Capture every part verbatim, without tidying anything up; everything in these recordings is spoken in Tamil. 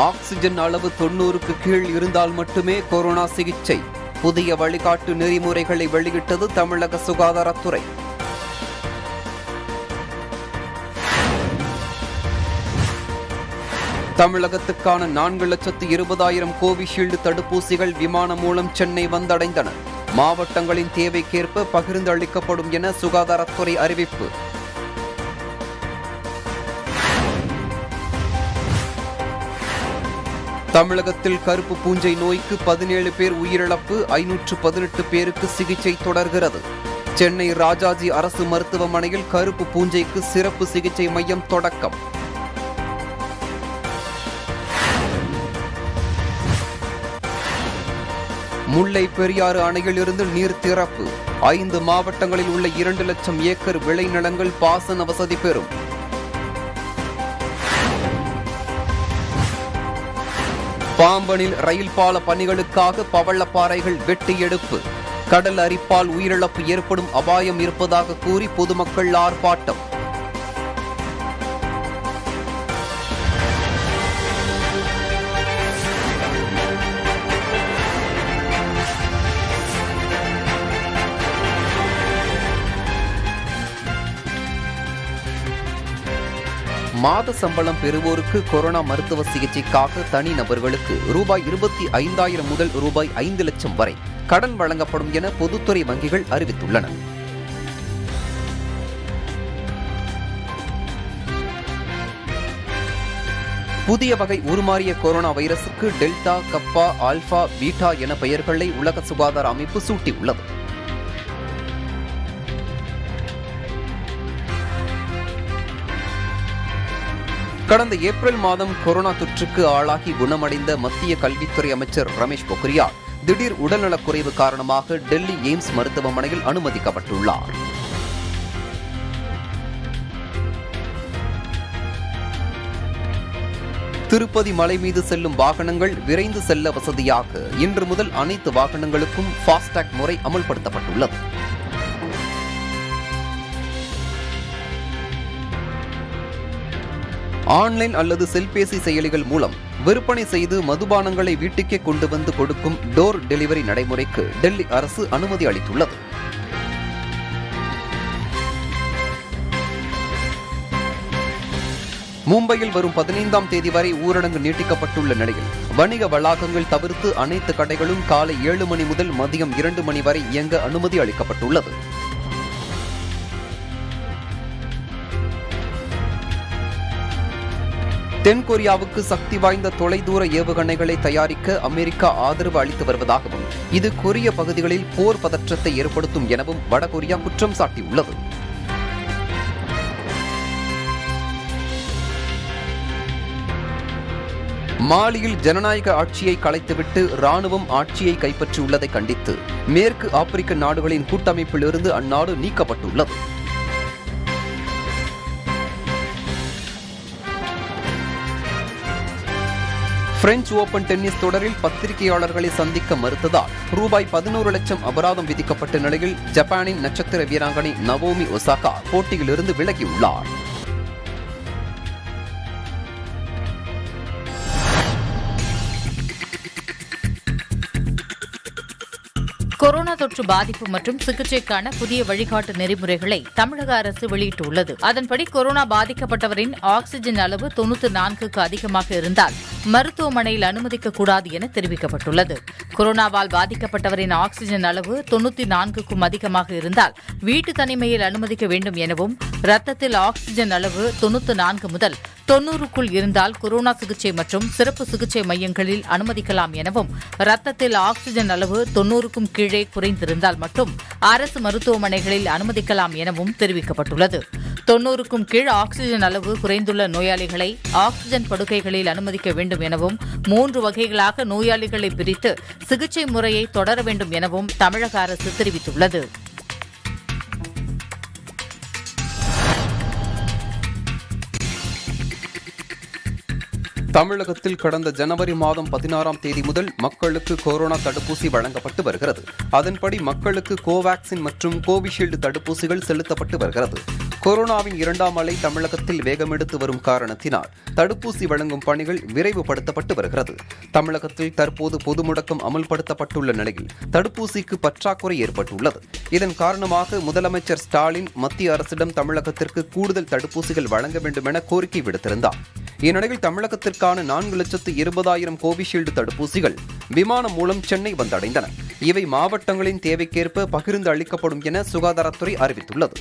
ஆக்சிஜன் அளவு தொன்னூறுக்கு கீழ் இருந்தால் மட்டுமே கொரோனா சிகிச்சை. புதிய வழிகாட்டு நெறிமுறைகளை வெளியிட்டது தமிழக சுகாதாரத்துறை. தமிழகத்துக்கான நான்கு லட்சத்து இருபதாயிரம் கோவிஷீல்டு தடுப்பூசிகள் விமானம் மூலம் சென்னை வந்தடைந்தன. மாவட்டங்களின் தேவைக்கேற்ப பகிர்ந்து அளிக்கப்படும் என சுகாதாரத்துறை அறிவிப்பு. தமிழகத்தில் கருப்பு பூஞ்சை நோய்க்கு பதினேழு பேர் உயிரிழப்பு, ஐநூற்று பதினெட்டு பேருக்கு சிகிச்சை தொடர்கிறது. சென்னை ராஜாஜி அரசு மருத்துவமனையில் கருப்பு பூஞ்சைக்கு சிறப்பு சிகிச்சை மையம் தொடக்கம். முல்லை பெரியாறு அணையிலிருந்து நீர் திறப்பு. ஐந்து மாவட்டங்களில் உள்ள இரண்டு லட்சம் ஏக்கர் விளைநிலங்கள் பாசன வசதி பெறும். பாம்பனில் ரயில் பால பணிகளுக்காக பவளப்பாறைகள் வெட்டி எடுப்பு. கடல் அரிப்பால் உயிரிழப்பு ஏற்படும் அபாயம் இருப்பதாக கூறி பொதுமக்கள் ஆர்ப்பாட்டம். மாத சம்பளம் பெறுவோருக்கு கொரோனா மருத்துவ சிகிச்சைக்காக தனி நபர்களுக்கு ரூபாய் இருபத்தி ஐந்தாயிரம் முதல் ரூபாய் ஐந்து லட்சம் வரை கடன் வழங்கப்படும் என பொதுத்துறை வங்கிகள் அறிவித்துள்ளன. புதிய வகை உருமாறிய கொரோனா வைரசுக்கு டெல்டா, கப்பா, ஆல்பா, பீட்டா என பெயர்களை உலக சுகாதார அமைப்பு சூட்டியுள்ளது. கடந்த ஏப்ரல் மாதம் கொரோனா தொற்றுக்கு ஆளாகி குணமடைந்த மத்திய கல்வித்துறை அமைச்சர் ரமேஷ் பொக்ரியால் திடீர் உடல்நலக்குறைவு காரணமாக டெல்லி எய்ம்ஸ் மருத்துவமனையில் அனுமதிக்கப்பட்டுள்ளார். திருப்பதி மலை மீது செல்லும் வாகனங்கள் விரைந்து செல்ல வசதியாக இன்று முதல் அனைத்து வாகனங்களுக்கும் ஃபாஸ்டாக் முறை அமல்படுத்தப்பட்டுள்ளது. ஆன்லைன் அல்லது செல்பேசி செயலிகள் மூலம் விற்பனை செய்து மதுபானங்களை வீட்டுக்கே கொண்டு வந்து கொடுக்கும் டோர் டெலிவரி நடைமுறைக்கு டெல்லி அரசு அனுமதி அளித்துள்ளது. மும்பையில் வரும் பதினைந்தாம் தேதி வரை ஊரடங்கு நீட்டிக்கப்பட்டுள்ள நிலையில் வணிக வளாகங்கள் தவிர்த்து அனைத்து கடைகளும் காலை ஏழு மணி முதல் மதியம் இரண்டு மணி வரை இயங்க அனுமதி அளிக்கப்பட்டுள்ளது. தென்கொரியாவுக்கு சக்தி வாய்ந்த தொலைதூர ஏவுகணைகளை தயாரிக்க அமெரிக்கா ஆதரவு அளித்து வருவதாகவும் இது கொரிய பகுதிகளில் போர் பதற்றத்தை ஏற்படுத்தும் எனவும் வடகொரியா குற்றம் சாட்டியுள்ளது. மாலியில் ஜனநாயக ஆட்சியை கலைத்துவிட்டு ராணுவம் ஆட்சியை கைப்பற்றியுள்ளதை கண்டித்து மேற்கு ஆப்பிரிக்க நாடுகளின் கூட்டமைப்பிலிருந்து அந்நாடு நீக்கப்பட்டுள்ளது. பிரெஞ்சு ஓபன் டென்னிஸ் தொடரில் பத்திரிகையாளர்களை சந்திக்க மறுத்ததால் ரூபாய் பதினோரு லட்சம் அபராதம் விதிக்கப்பட்ட நிலையில் ஜப்பானின் நட்சத்திர வீராங்கனை நவோமி ஒசாகா போட்டியிலிருந்து விலகியுள்ளார். கொரோனா தொற்று பாதிப்பு மற்றும் சிகிச்சைக்கான புதிய வழிகாட்டு நெறிமுறைகளை தமிழக அரசு வெளியிட்டுள்ளது. அதன்படி கொரோனா பாதிக்கப்பட்டவரின் ஆக்சிஜன் அளவு தொன்னூற்று நான்குக்கு அதிகமாக இருந்தால் மருத்துவமனையில் அனுமதிக்கக்கூடாது என தெரிவிக்கப்பட்டுள்ளது. கொரோனாவால் பாதிக்கப்பட்டவரின் ஆக்சிஜன் அளவு தொன்னூற்றி நான்குக்கும் அதிகமாக இருந்தால் வீட்டு தனிமையில் அனுமதிக்க வேண்டும் எனவும், ரத்தத்தில் ஆக்சிஜன் அளவு தொன்னூற்று நான்கு முதல் தொன்னூறுக்குள் இருந்தால் கொரோனா சிகிச்சை மற்றும் சிறப்பு சிகிச்சை மையங்களில் அனுமதிக்கலாம் எனவும், ரத்தத்தில் ஆக்சிஜன் அளவு தொன்னூறுக்கும் கீழே குறைந்திருந்தால் மட்டும் அரசு மருத்துவமனைகளில் அனுமதிக்கலாம் எனவும் தெரிவிக்கப்பட்டுள்ளது. தொன்னூறுக்கும் கீழ் ஆக்சிஜன் அளவு குறைந்துள்ள நோயாளிகளை ஆக்சிஜன் படுக்கைகளில் அனுமதிக்க வேண்டும் எனவும், மூன்று வகைகளாக நோயாளிகளை பிரித்து சிகிச்சை முறையை தொடர வேண்டும் எனவும் தமிழக அரசு தெரிவித்துள்ளது. தமிழகத்தில் கடந்த ஜனவரி மாதம் பதினாறாம் தேதி முதல் மக்களுக்கு கொரோனா தடுப்பூசி வழங்கப்பட்டு வருகிறது. அதன்படி மக்களுக்கு கோவாக்சின் மற்றும் கோவிஷீல்டு தடுப்பூசிகள் செலுத்தப்பட்டு வருகிறது. கொரோனாவின் இரண்டாம் அலை தமிழகத்தில் வேகமெடுத்து வரும் காரணத்தினால் தடுப்பூசி வழங்கும் பணிகள் விரைவுபடுத்தப்பட்டு வருகிறது. தமிழகத்தில் தற்போது பொது முடக்கம் அமல்படுத்தப்பட்டுள்ள நிலையில் தடுப்பூசிக்கு பற்றாக்குறை ஏற்பட்டுள்ளது. இதன் காரணமாக முதலமைச்சர் ஸ்டாலின் மத்திய அரசிடம் தமிழகத்திற்கு கூடுதல் தடுப்பூசிகள் வழங்க வேண்டும் என கோரிக்கை விடுத்திருந்தார். இந்நிலையில் தமிழகத்திற்கான நான்கு லட்சத்து இருபதாயிரம் கோவிஷீல்டு தடுப்பூசிகள் விமானம் மூலம் சென்னை வந்தடைந்தன. இவை மாவட்டங்களின் தேவைக்கேற்ப பகிர்ந்து அளிக்கப்படும் என சுகாதாரத்துறை அறிவித்துள்ளது.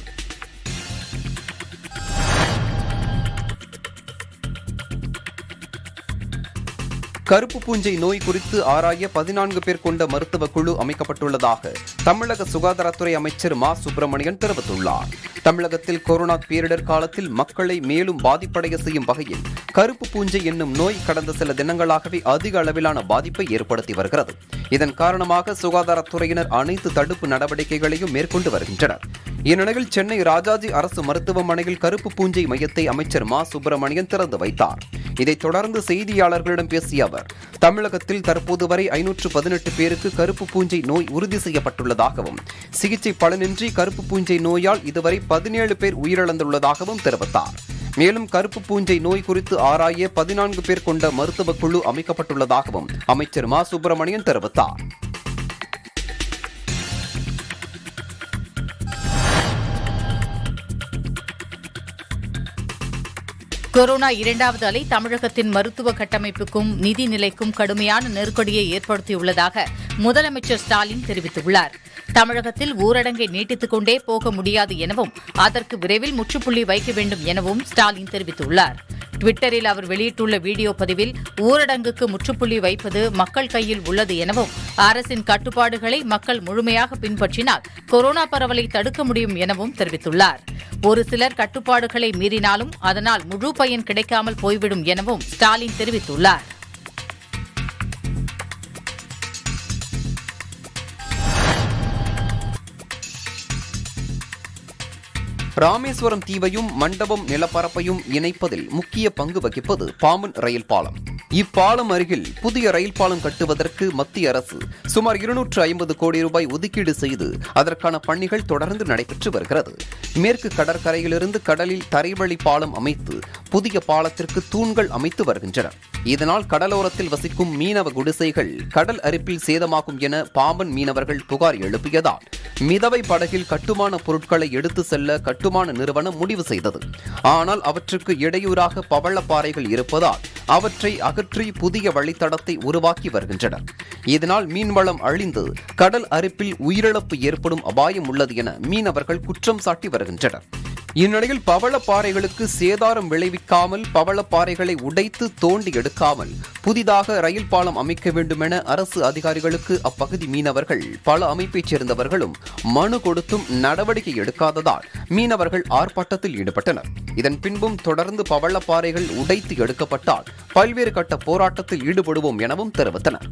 கருப்பு பூஞ்சை நோய் குறித்து ஆராய பதினான்கு பேர் கொண்ட மருத்துவ குழு அமைக்கப்பட்டுள்ளதாக தமிழக சுகாதாரத்துறை அமைச்சர் மா சுப்பிரமணியன் தெரிவித்துள்ளார். தமிழகத்தில் கொரோனா பேரிடர் காலத்தில் மக்களை மேலும் பாதிப்படைய செய்யும் வகையில் கருப்பு பூஞ்சை என்னும் நோய் கடந்த சில தினங்களாகவே அதிக அளவிலான பாதிப்பை ஏற்படுத்தி வருகிறது. இதன் காரணமாக சுகாதாரத்துறையினர் அனைத்து தடுப்பு நடவடிக்கைகளையும் மேற்கொண்டு வருகின்றனர். இந்நிலையில் சென்னை ராஜாஜி அரசு மருத்துவமனையில் கருப்பு பூஞ்சை மையத்தை அமைச்சர் மா சுப்பிரமணியன் திறந்து வைத்தார். இதைத் தொடர்ந்து செய்தியாளர்களிடம் பேசிய அவர், தமிழகத்தில் தற்போது வரை ஐநூற்று பதினெட்டு பேருக்கு கருப்பு பூஞ்சை நோய் உறுதி செய்யப்பட்டுள்ளதாகவும் சிகிச்சை பலனின்றி கருப்பு பூஞ்சை நோயால் இதுவரை பதினேழு பேர் உயிரிழந்துள்ளதாகவும் தெரிவித்தார். மேலும் கருப்பு பூஞ்சை நோய் குறித்து ஆராய பதினான்கு பேர் கொண்ட மருத்துவ குழு அமைக்கப்பட்டுள்ளதாகவும் அமைச்சர் மா சுப்பிரமணியன் தெரிவித்தார். கொரோனா இரண்டாவது அலை தமிழகத்தின் மருத்துவ கட்டமைப்புக்கும் நிதி நிலைக்கும் கடுமையான நெருக்கடியை ஏற்படுத்தியுள்ளதாக முதலமைச்சர் ஸ்டாலின் தெரிவித்துள்ளார். தமிழகத்தில் ஊரடங்கை நீட்டித்துக் கொண்டே போக முடியாது எனவும் அதற்கு விரைவில் முற்றுப்புள்ளி வைக்க வேண்டும் எனவும் ஸ்டாலின் தெரிவித்துள்ளார். டுவிட்டரில் அவர் வெளியிட்டுள்ள வீடியோ பதிவில் ஊரடங்குக்கு முற்றுப்புள்ளி வைப்பது மக்கள் கையில் உள்ளது எனவும் அரசின் கட்டுப்பாடுகளை மக்கள் முழுமையாக பின்பற்றினால் கொரோனா பரவலை தடுக்க முடியும் எனவும் தெரிவித்துள்ளார். ஒரு சிலர் கட்டுப்பாடுகளை மீறினாலும் அதனால் முழு பயன் கிடைக்காமல் போய்விடும் எனவும் ஸ்டாலின் தெரிவித்துள்ளார். ராமேஸ்வரம் தீவையும் மண்டபம் நிலப்பரப்பையும் இணைப்பதில் முக்கிய பங்கு வகிப்பது பாம்பன் ரயில் பாலம். இப்பாலம் அருகில் புதிய ரயில் பாலம் கட்டுவதற்கு மத்திய அரசு சுமார் இருநூற்று ஐம்பது கோடி ரூபாய் ஒதுக்கீடு செய்து அதற்கான பணிகள் தொடர்ந்து நடைபெற்று வருகிறது. மேற்கு கடற்கரையிலிருந்து கடலில் தரைவழி பாலம் அமைத்து புதிய பாலத்திற்கு தூண்கள் அமைத்து வருகின்றனர். இதனால் கடலோரத்தில் வசிக்கும் மீனவ குடிசைகள் கடல் அரிப்பில் சேதமாகும் என பாம்பன் மீனவர்கள் புகார் எழுப்பியதால் மிதவை படகில் கட்டுமான பொருட்களை எடுத்து செல்ல கட்டுமான நிறுவனம் முடிவு செய்தது. ஆனால் அவற்றுக்கு இடையூறாக பவளப்பாறைகள் இருப்பதால் அவற்றை அகற்றி புதிய வழித்தடத்தை உருவாக்கி வருகின்றனர். இதனால் மீன்வளம் அழிந்து கடல் அரிப்பில் உயிரிழப்பு ஏற்படும் அபாயம் உள்ளது என மீனவர்கள் குற்றம் சாட்டி வருகின்றனர். இந்நிலையில் பவளப்பாறைகளுக்கு சேதாரம் விளைவிக்காமல் பவளப்பாறைகளை உடைத்து தோண்டி எடுக்காமல் புதிதாக ரயில் பாலம் அமைக்க வேண்டும் என அரசு அதிகாரிகளுக்கு அப்பகுதி மீனவர்கள் பல அமைப்பைச் சேர்ந்தவர்களும் மனு கொடுத்தும் நடவடிக்கை எடுக்காததால் மீனவர்கள் ஆர்ப்பாட்டத்தில் ஈடுபட்டனர். இதன் பின்பும் தொடர்ந்து பவளப்பாறைகள் உடைத்து எடுக்கப்பட்டால் பல்வேறு கட்ட போராட்டத்தில் ஈடுபடுவோம் எனவும் தெரிவித்தனர்.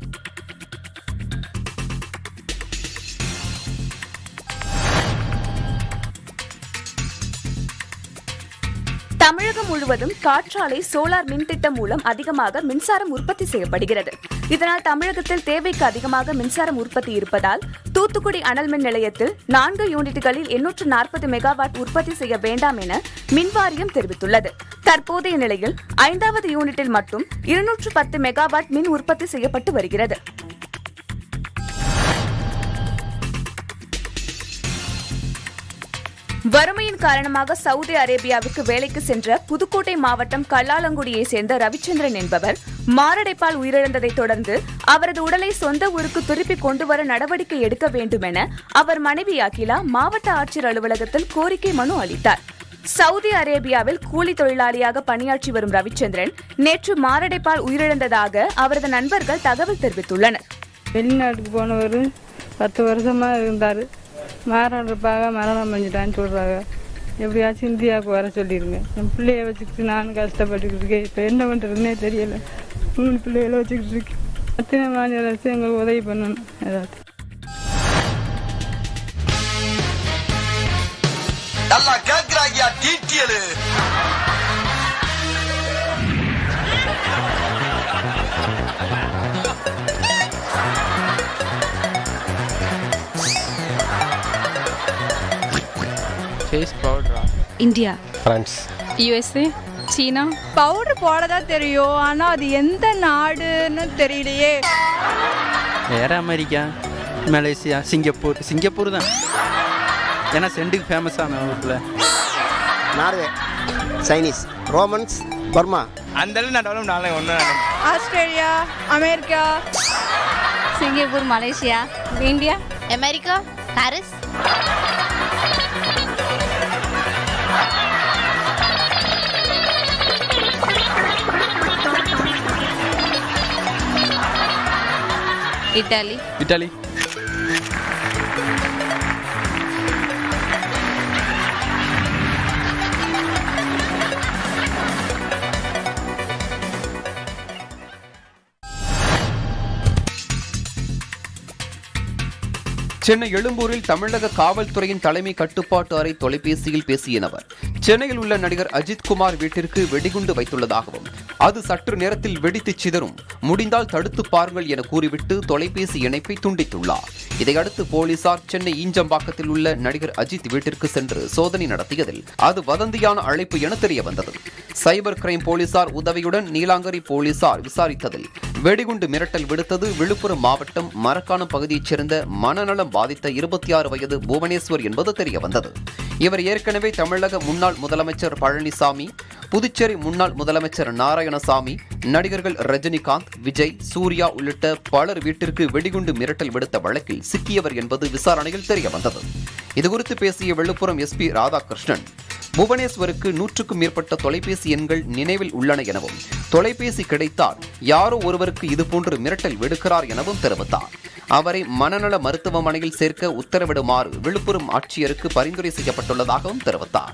தமிழகம் முழுவதும் காற்றாலை சோலார் மின் திட்டம் மூலம் அதிகமாக மின்சாரம் உற்பத்தி செய்யப்படுகிறது. இதனால் தமிழகத்தில் தேவைக்கு அதிகமாக மின்சாரம் உற்பத்தி இருப்பதால் தூத்துக்குடி அனல் மின் நிலையத்தில் நான்கு யூனிட்டுகளில் எண்ணூற்று நாற்பது மெகாவாட் உற்பத்தி செய்ய வேண்டாம் என மின்வாரியம் தெரிவித்துள்ளது. தற்போதைய நிலையில் ஐந்தாவது யூனிட்டில் மட்டும் இருநூற்று பத்து மெகாவாட் மின் உற்பத்தி செய்யப்பட்டு வருகிறது. வறுமையின் காரணமாக சவுதி அரேபியாவுக்கு வேலைக்கு சென்ற புதுக்கோட்டை மாவட்டம் கல்லாலங்குடியை சேர்ந்த ரவிச்சந்திரன் என்பவர் மாரடைப்பால் உயிரிழந்ததை தொடர்ந்து அவரது உடலை சொந்த ஊருக்கு திருப்பி கொண்டுவர நடவடிக்கை எடுக்க வேண்டும் என அவர் மனைவி அகிலா மாவட்ட ஆட்சியர் அலுவலகத்தில் கோரிக்கை மனு அளித்தார். சவுதி அரேபியாவில் கூலி தொழிலாளியாக பணியாற்றி வரும் ரவிச்சந்திரன் நேற்று மாரடைப்பால் உயிரிழந்ததாக அவரது நண்பர்கள் தகவல் தெரிவித்துள்ளனர். வெளிநாட்டுக்கு போனவர் பத்து வருஷமா இருந்தாரு. மாரடைப்பாக மரணம் பண்ணிட்டான்னு சொல்றாங்க. எப்படியாச்சும் இந்தியாவுக்கு வர சொல்லிடுங்க. என் பிள்ளைய வச்சுக்கிட்டு நானும் கஷ்டப்பட்டுக்கிட்டு இருக்கேன். இப்போ என்ன பண்ணுறதுன்னே தெரியல. மூணு பிள்ளைகளை வச்சுக்கிட்டு இருக்கேன். அத்தனை மாநில அரசு எங்களுக்கு உதவி பண்ணணும். ஏதாவது நல்லா கேட்கிறாங்க டீட்டியலு. ஃபேஸ் பவுடரா India, France, USA, China. Powder போடதான் தெரியும், ஆனா அது எந்த நாடுன்னு தெரியலையே. வேற அமெரிக்கா, மலேசியா, சிங்கப்பூர். சிங்கப்பூர் தான், ஏன்னா செண்டுக்கு ஃபேமஸான ஊரில். Norway, Chinese, Romans, Burma. அந்த நடுவில் நாளை ஒன்று. Australia, America, Singapore, Malaysia, India, America, Paris. Italy. Italy. Chennai எழும்பூரில் தமிழக காவல்துறையின் தலைமை கட்டுப்பாட்டு அறை தொலைபேசியில் பேசிய நபர் சென்னையில் உள்ள நடிகர் அஜித்குமார் வீட்டிற்கு வெடிகுண்டு வைத்துள்ளதாகவும் அது சற்று நேரத்தில் வெடித்து சிதறும், முடிந்தால் தடுத்து பாருங்கள் என கூறிவிட்டு தொலைபேசி இணைப்பை துண்டித்துள்ளார். இதையடுத்து போலீசார் சென்னை ஈஞ்சம்பாக்கத்தில் உள்ள நடிகர் அஜித் வீட்டிற்கு சென்று சோதனை நடத்தியதில் அது வதந்தியான அழைப்பு என தெரிய வந்தது. சைபர் கிரைம் போலீசார் உதவியுடன் நீலாங்கரி போலீசார் விசாரித்ததில் வெடிகுண்டு மிரட்டல் விடுத்தது விழுப்புரம் மாவட்டம் மரக்காணம் பகுதியைச் சேர்ந்த மனநலம் பாதித்த இருபத்தி ஆறு வயது புவனேஸ்வர் என்பது தெரிய வந்தது. இவர் ஏற்கனவே தமிழக முன்னாள் முதலமைச்சர் பழனிசாமி, புதுச்சேரி முன்னாள் முதலமைச்சர் நாராயணசாமி, நடிகர்கள் ரஜினிகாந்த், விஜய், சூர்யா உள்ளிட்ட பலர் வீட்டிற்கு வெடிகுண்டு மிரட்டல் விடுத்த வழக்கில் சிக்கியவர் என்பது விசாரணையில் தெரிய வந்தது. இதுகுறித்து பேசிய விழுப்புரம் எஸ்பி ராதாகிருஷ்ணன், புவனேஸ்வருக்கு நூற்றுக்கும் மேற்பட்ட தொலைபேசி எண்கள் நினைவில் உள்ளன எனவும் தொலைபேசி கிடைத்தால் யாரோ ஒருவருக்கு இதுபோன்று மிரட்டல் விடுக்கிறார் எனவும் தெரிவித்தார். அவரை மனநல மருத்துவமனையில் சேர்க்க உத்தரவிடுமாறு விழுப்புரம் ஆட்சியருக்கு பரிந்துரை செய்யப்பட்டுள்ளதாகவும் தெரிவித்தார்.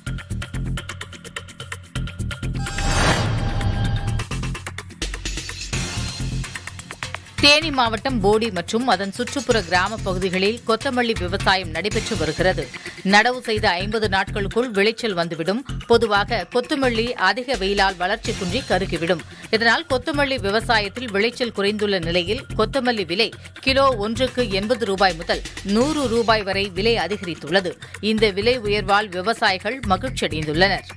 தேனி மாவட்டம் போடி மற்றும் அதன் சுற்றுப்புற கிராம பகுதிகளில் கொத்தமல்லி விவசாயம் நடைபெற்று வருகிறது. நடவு செய்த ஐம்பது நாட்களுக்குள் விளைச்சல் வந்துவிடும். பொதுவாக கொத்தமல்லி அதிக வெயிலால் வளர்ச்சி குன்றி கருகிவிடும். இதனால் கொத்தமல்லி விவசாயத்தில் விளைச்சல் குறைந்துள்ள நிலையில் கொத்தமல்லி விலை கிலோ ஒன்றுக்கு எண்பது ரூபாய் முதல் நூறு ரூபாய் வரை விலை அதிகரித்துள்ளது. இந்த விலை உயர்வால் விவசாயிகள் மகிழ்ச்சியடைந்துள்ளனர்.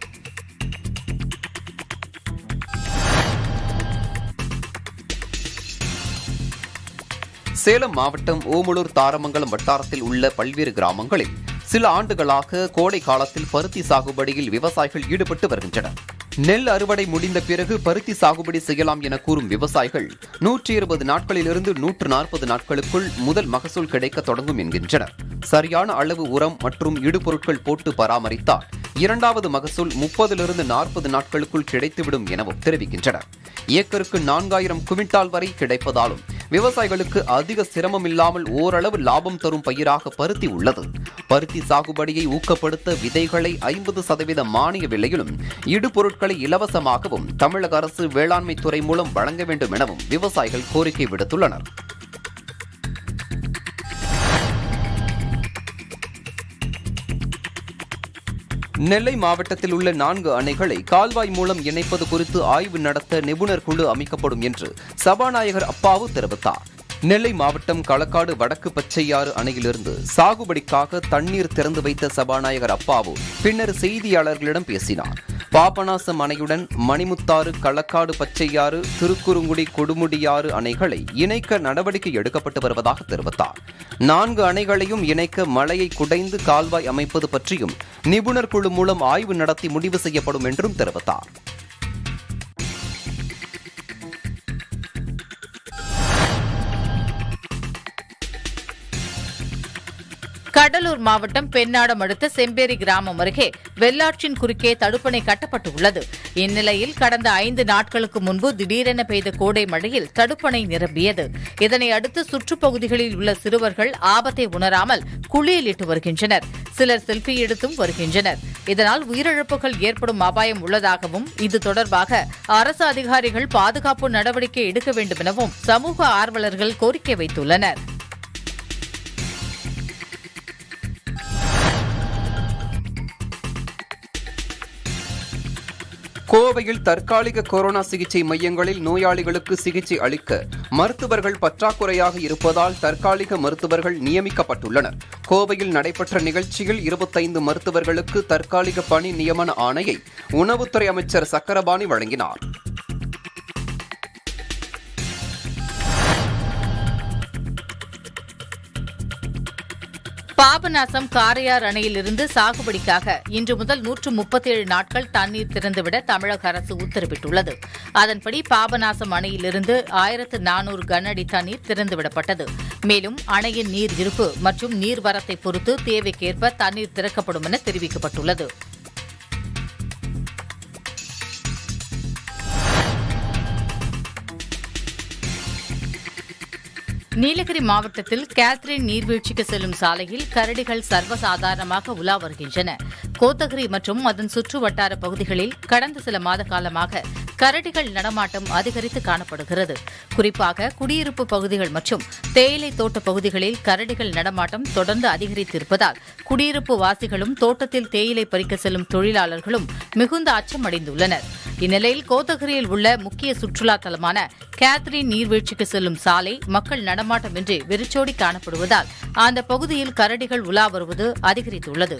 சேலம் மாவட்டம் ஓமலூர் தாரமங்கலம் வட்டாரத்தில் உள்ள பல்வேறு கிராமங்களில் சில ஆண்டுகளாக கோடை காலத்தில் பருத்தி சாகுபடியில் விவசாயிகள் ஈடுபட்டு வருகின்றனர். நெல் அறுவடை முடிந்த பிறகு பருத்தி சாகுபடி செய்யலாம் என கூறும் விவசாயிகள் நூற்றி இருபது நாட்களிலிருந்து நூற்று நாற்பது நாட்களுக்குள் முதல் மகசூல் கிடைக்க தொடங்கும் என்கின்றனர். சரியான அளவு உரம் மற்றும் இடுபொருட்கள் போட்டு பராமரித்தால் இரண்டாவது மகசூல் முப்பதிலிருந்து நாற்பது நாட்களுக்குள் கிடைத்துவிடும் எனவும் தெரிவிக்கின்றனர். ஏக்கருக்கு நான்காயிரம் குவிண்டால் வரை கிடைப்பதாலும் விவசாயிகளுக்கு அதிக சிரமம் இல்லாமல் ஓரளவு லாபம் தரும் பயிராக பருத்தி உள்ளது. பருத்தி சாகுபடியை ஊக்கப்படுத்த விதைகளை ஐம்பது சதவீத மானிய விலையிலும் இடுபொருட்களை இலவசமாகவும் தமிழக அரசு வேளாண்மை துறை மூலம் வழங்க வேண்டும் எனவும் விவசாயிகள் கோரிக்கை விடுத்துள்ளனர். நெல்லை மாவட்டத்தில் உள்ள நான்கு அணைகளை கால்வாய் மூலம் இணைப்பது குறித்து ஆய்வு நடத்த நிபுணர் குழு அமைக்கப்படும் என்று சபாநாயகர் அப்பாவு தெரிவித்தார். நெல்லை மாவட்டம் களக்காடு வடக்கு பச்சையாறு அணையிலிருந்து சாகுபடிக்காக தண்ணீர் திறந்து வைத்த சபாநாயகர் அப்பாவு பின்னர் செய்தியாளர்களிடம் பேசினார். பாபநாசம் அணையுடன் மணிமுத்தாறு, களக்காடு பச்சையாறு, திருக்குறுங்குடி, கொடுமுடியாறு அணைகளை இணைக்க நடவடிக்கை எடுக்கப்பட்டு வருவதாக தெரிவித்தார். நான்கு அணைகளையும் இணைக்க மழையை குடைந்து கால்வாய் அமைப்பது பற்றியும் நிபுணர் குழு மூலம் ஆய்வு நடத்தி முடிவு செய்யப்படும் என்றும் தெரிவித்தார். கடலூர் மாவட்டம் பெண்ணாடம் அடுத்த செம்பேரி கிராமம் அருகே வெள்ளாற்றின் குறுக்கே தடுப்பணை கட்டப்பட்டுள்ளது. இந்நிலையில் கடந்த ஐந்து நாட்களுக்கு முன்பு திடீரென பெய்த கோடை மழையில் தடுப்பணை நிரம்பியது. இதனை அடுத்து சுற்றுப்பகுதிகளில் உள்ள சிறுவர்கள் ஆபத்தை உணராமல் குளியலிட்டு வருகின்றனர். சிலர் செல்ஃபி எடுத்தும் வருகின்றனர். இதனால் உயிரிழப்புகள் ஏற்படும் அபாயம் உள்ளதாகவும் இது தொடர்பாக அரசு அதிகாரிகள் பாதுகாப்பு நடவடிக்கை எடுக்க வேண்டும் எனவும் சமூக ஆர்வலர்கள் கோரிக்கை வைத்துள்ளனர். கோவையில் தற்காலிக கொரோனா சிகிச்சை மையங்களில் நோயாளிகளுக்கு சிகிச்சை அளிக்க மருத்துவர்கள் பற்றாக்குறையாக இருப்பதால் தற்காலிக மருத்துவர்கள் நியமிக்கப்பட்டுள்ளனர். கோவையில் நடைபெற்ற நிகழ்ச்சியில் இருபத்தைந்து மருத்துவர்களுக்கு தற்காலிக பணி நியமன ஆணையை உணவுத்துறை அமைச்சர் சக்கரபாணி வழங்கினார். பாபநாசம் காரையார் அணையிலிருந்து சாகுபடிக்காக இன்று முதல் நூற்று முப்பத்தி ஏழு நாட்கள் தண்ணீர் திறந்துவிட தமிழக அரசு உத்தரவிட்டுள்ளது. அதன்படி பாபநாசம் அணையிலிருந்து ஆயிரத்து நானூறு கனஅடி தண்ணீர் திறந்துவிடப்பட்டது. மேலும் அணையின் நீர் இருப்பு மற்றும் நீர்வரத்தை பொறுத்து தேவைக்கேற்ப தண்ணீர் திறக்கப்படும் என தெரிவிக்கப்பட்டுள்ளது. நீலகிரி மாவட்டத்தில் கேத்ரின் நீர்வீழ்ச்சிக்கு செல்லும் சாலையில் கரடிகள் சர்வசாதாரணமாக உலா வருகின்றன. கோத்தகிரி மற்றும் அதன் சுற்று வட்டார பகுதிகளில் கடந்த சில மாத காலமாக கரடிகள் நடமாட்டம் அதிகரித்து காணப்படுகிறது. குறிப்பாக குடியிருப்பு பகுதிகள் மற்றும் தேயிலை தோட்ட பகுதிகளில் கரடிகள் நடமாட்டம் தொடர்ந்து அதிகரித்திருப்பதால் குடியிருப்பு வாசிகளும் தோட்டத்தில் தேயிலை பறிக்க செல்லும் தொழிலாளர்களும் மிகுந்த அச்சம் அடைந்துள்ளனர். இந்நிலையில் கோத்தகிரியில் உள்ள முக்கிய சுற்றுலா தலமான கேத்ரின் நீர்வீழ்ச்சிக்கு செல்லும் சாலை மக்கள் நடமாட்டமின்றி வெறிச்சோடி காணப்படுவதால் அந்த பகுதியில் கரடிகள் உலா வருவது அதிகரித்துள்ளது.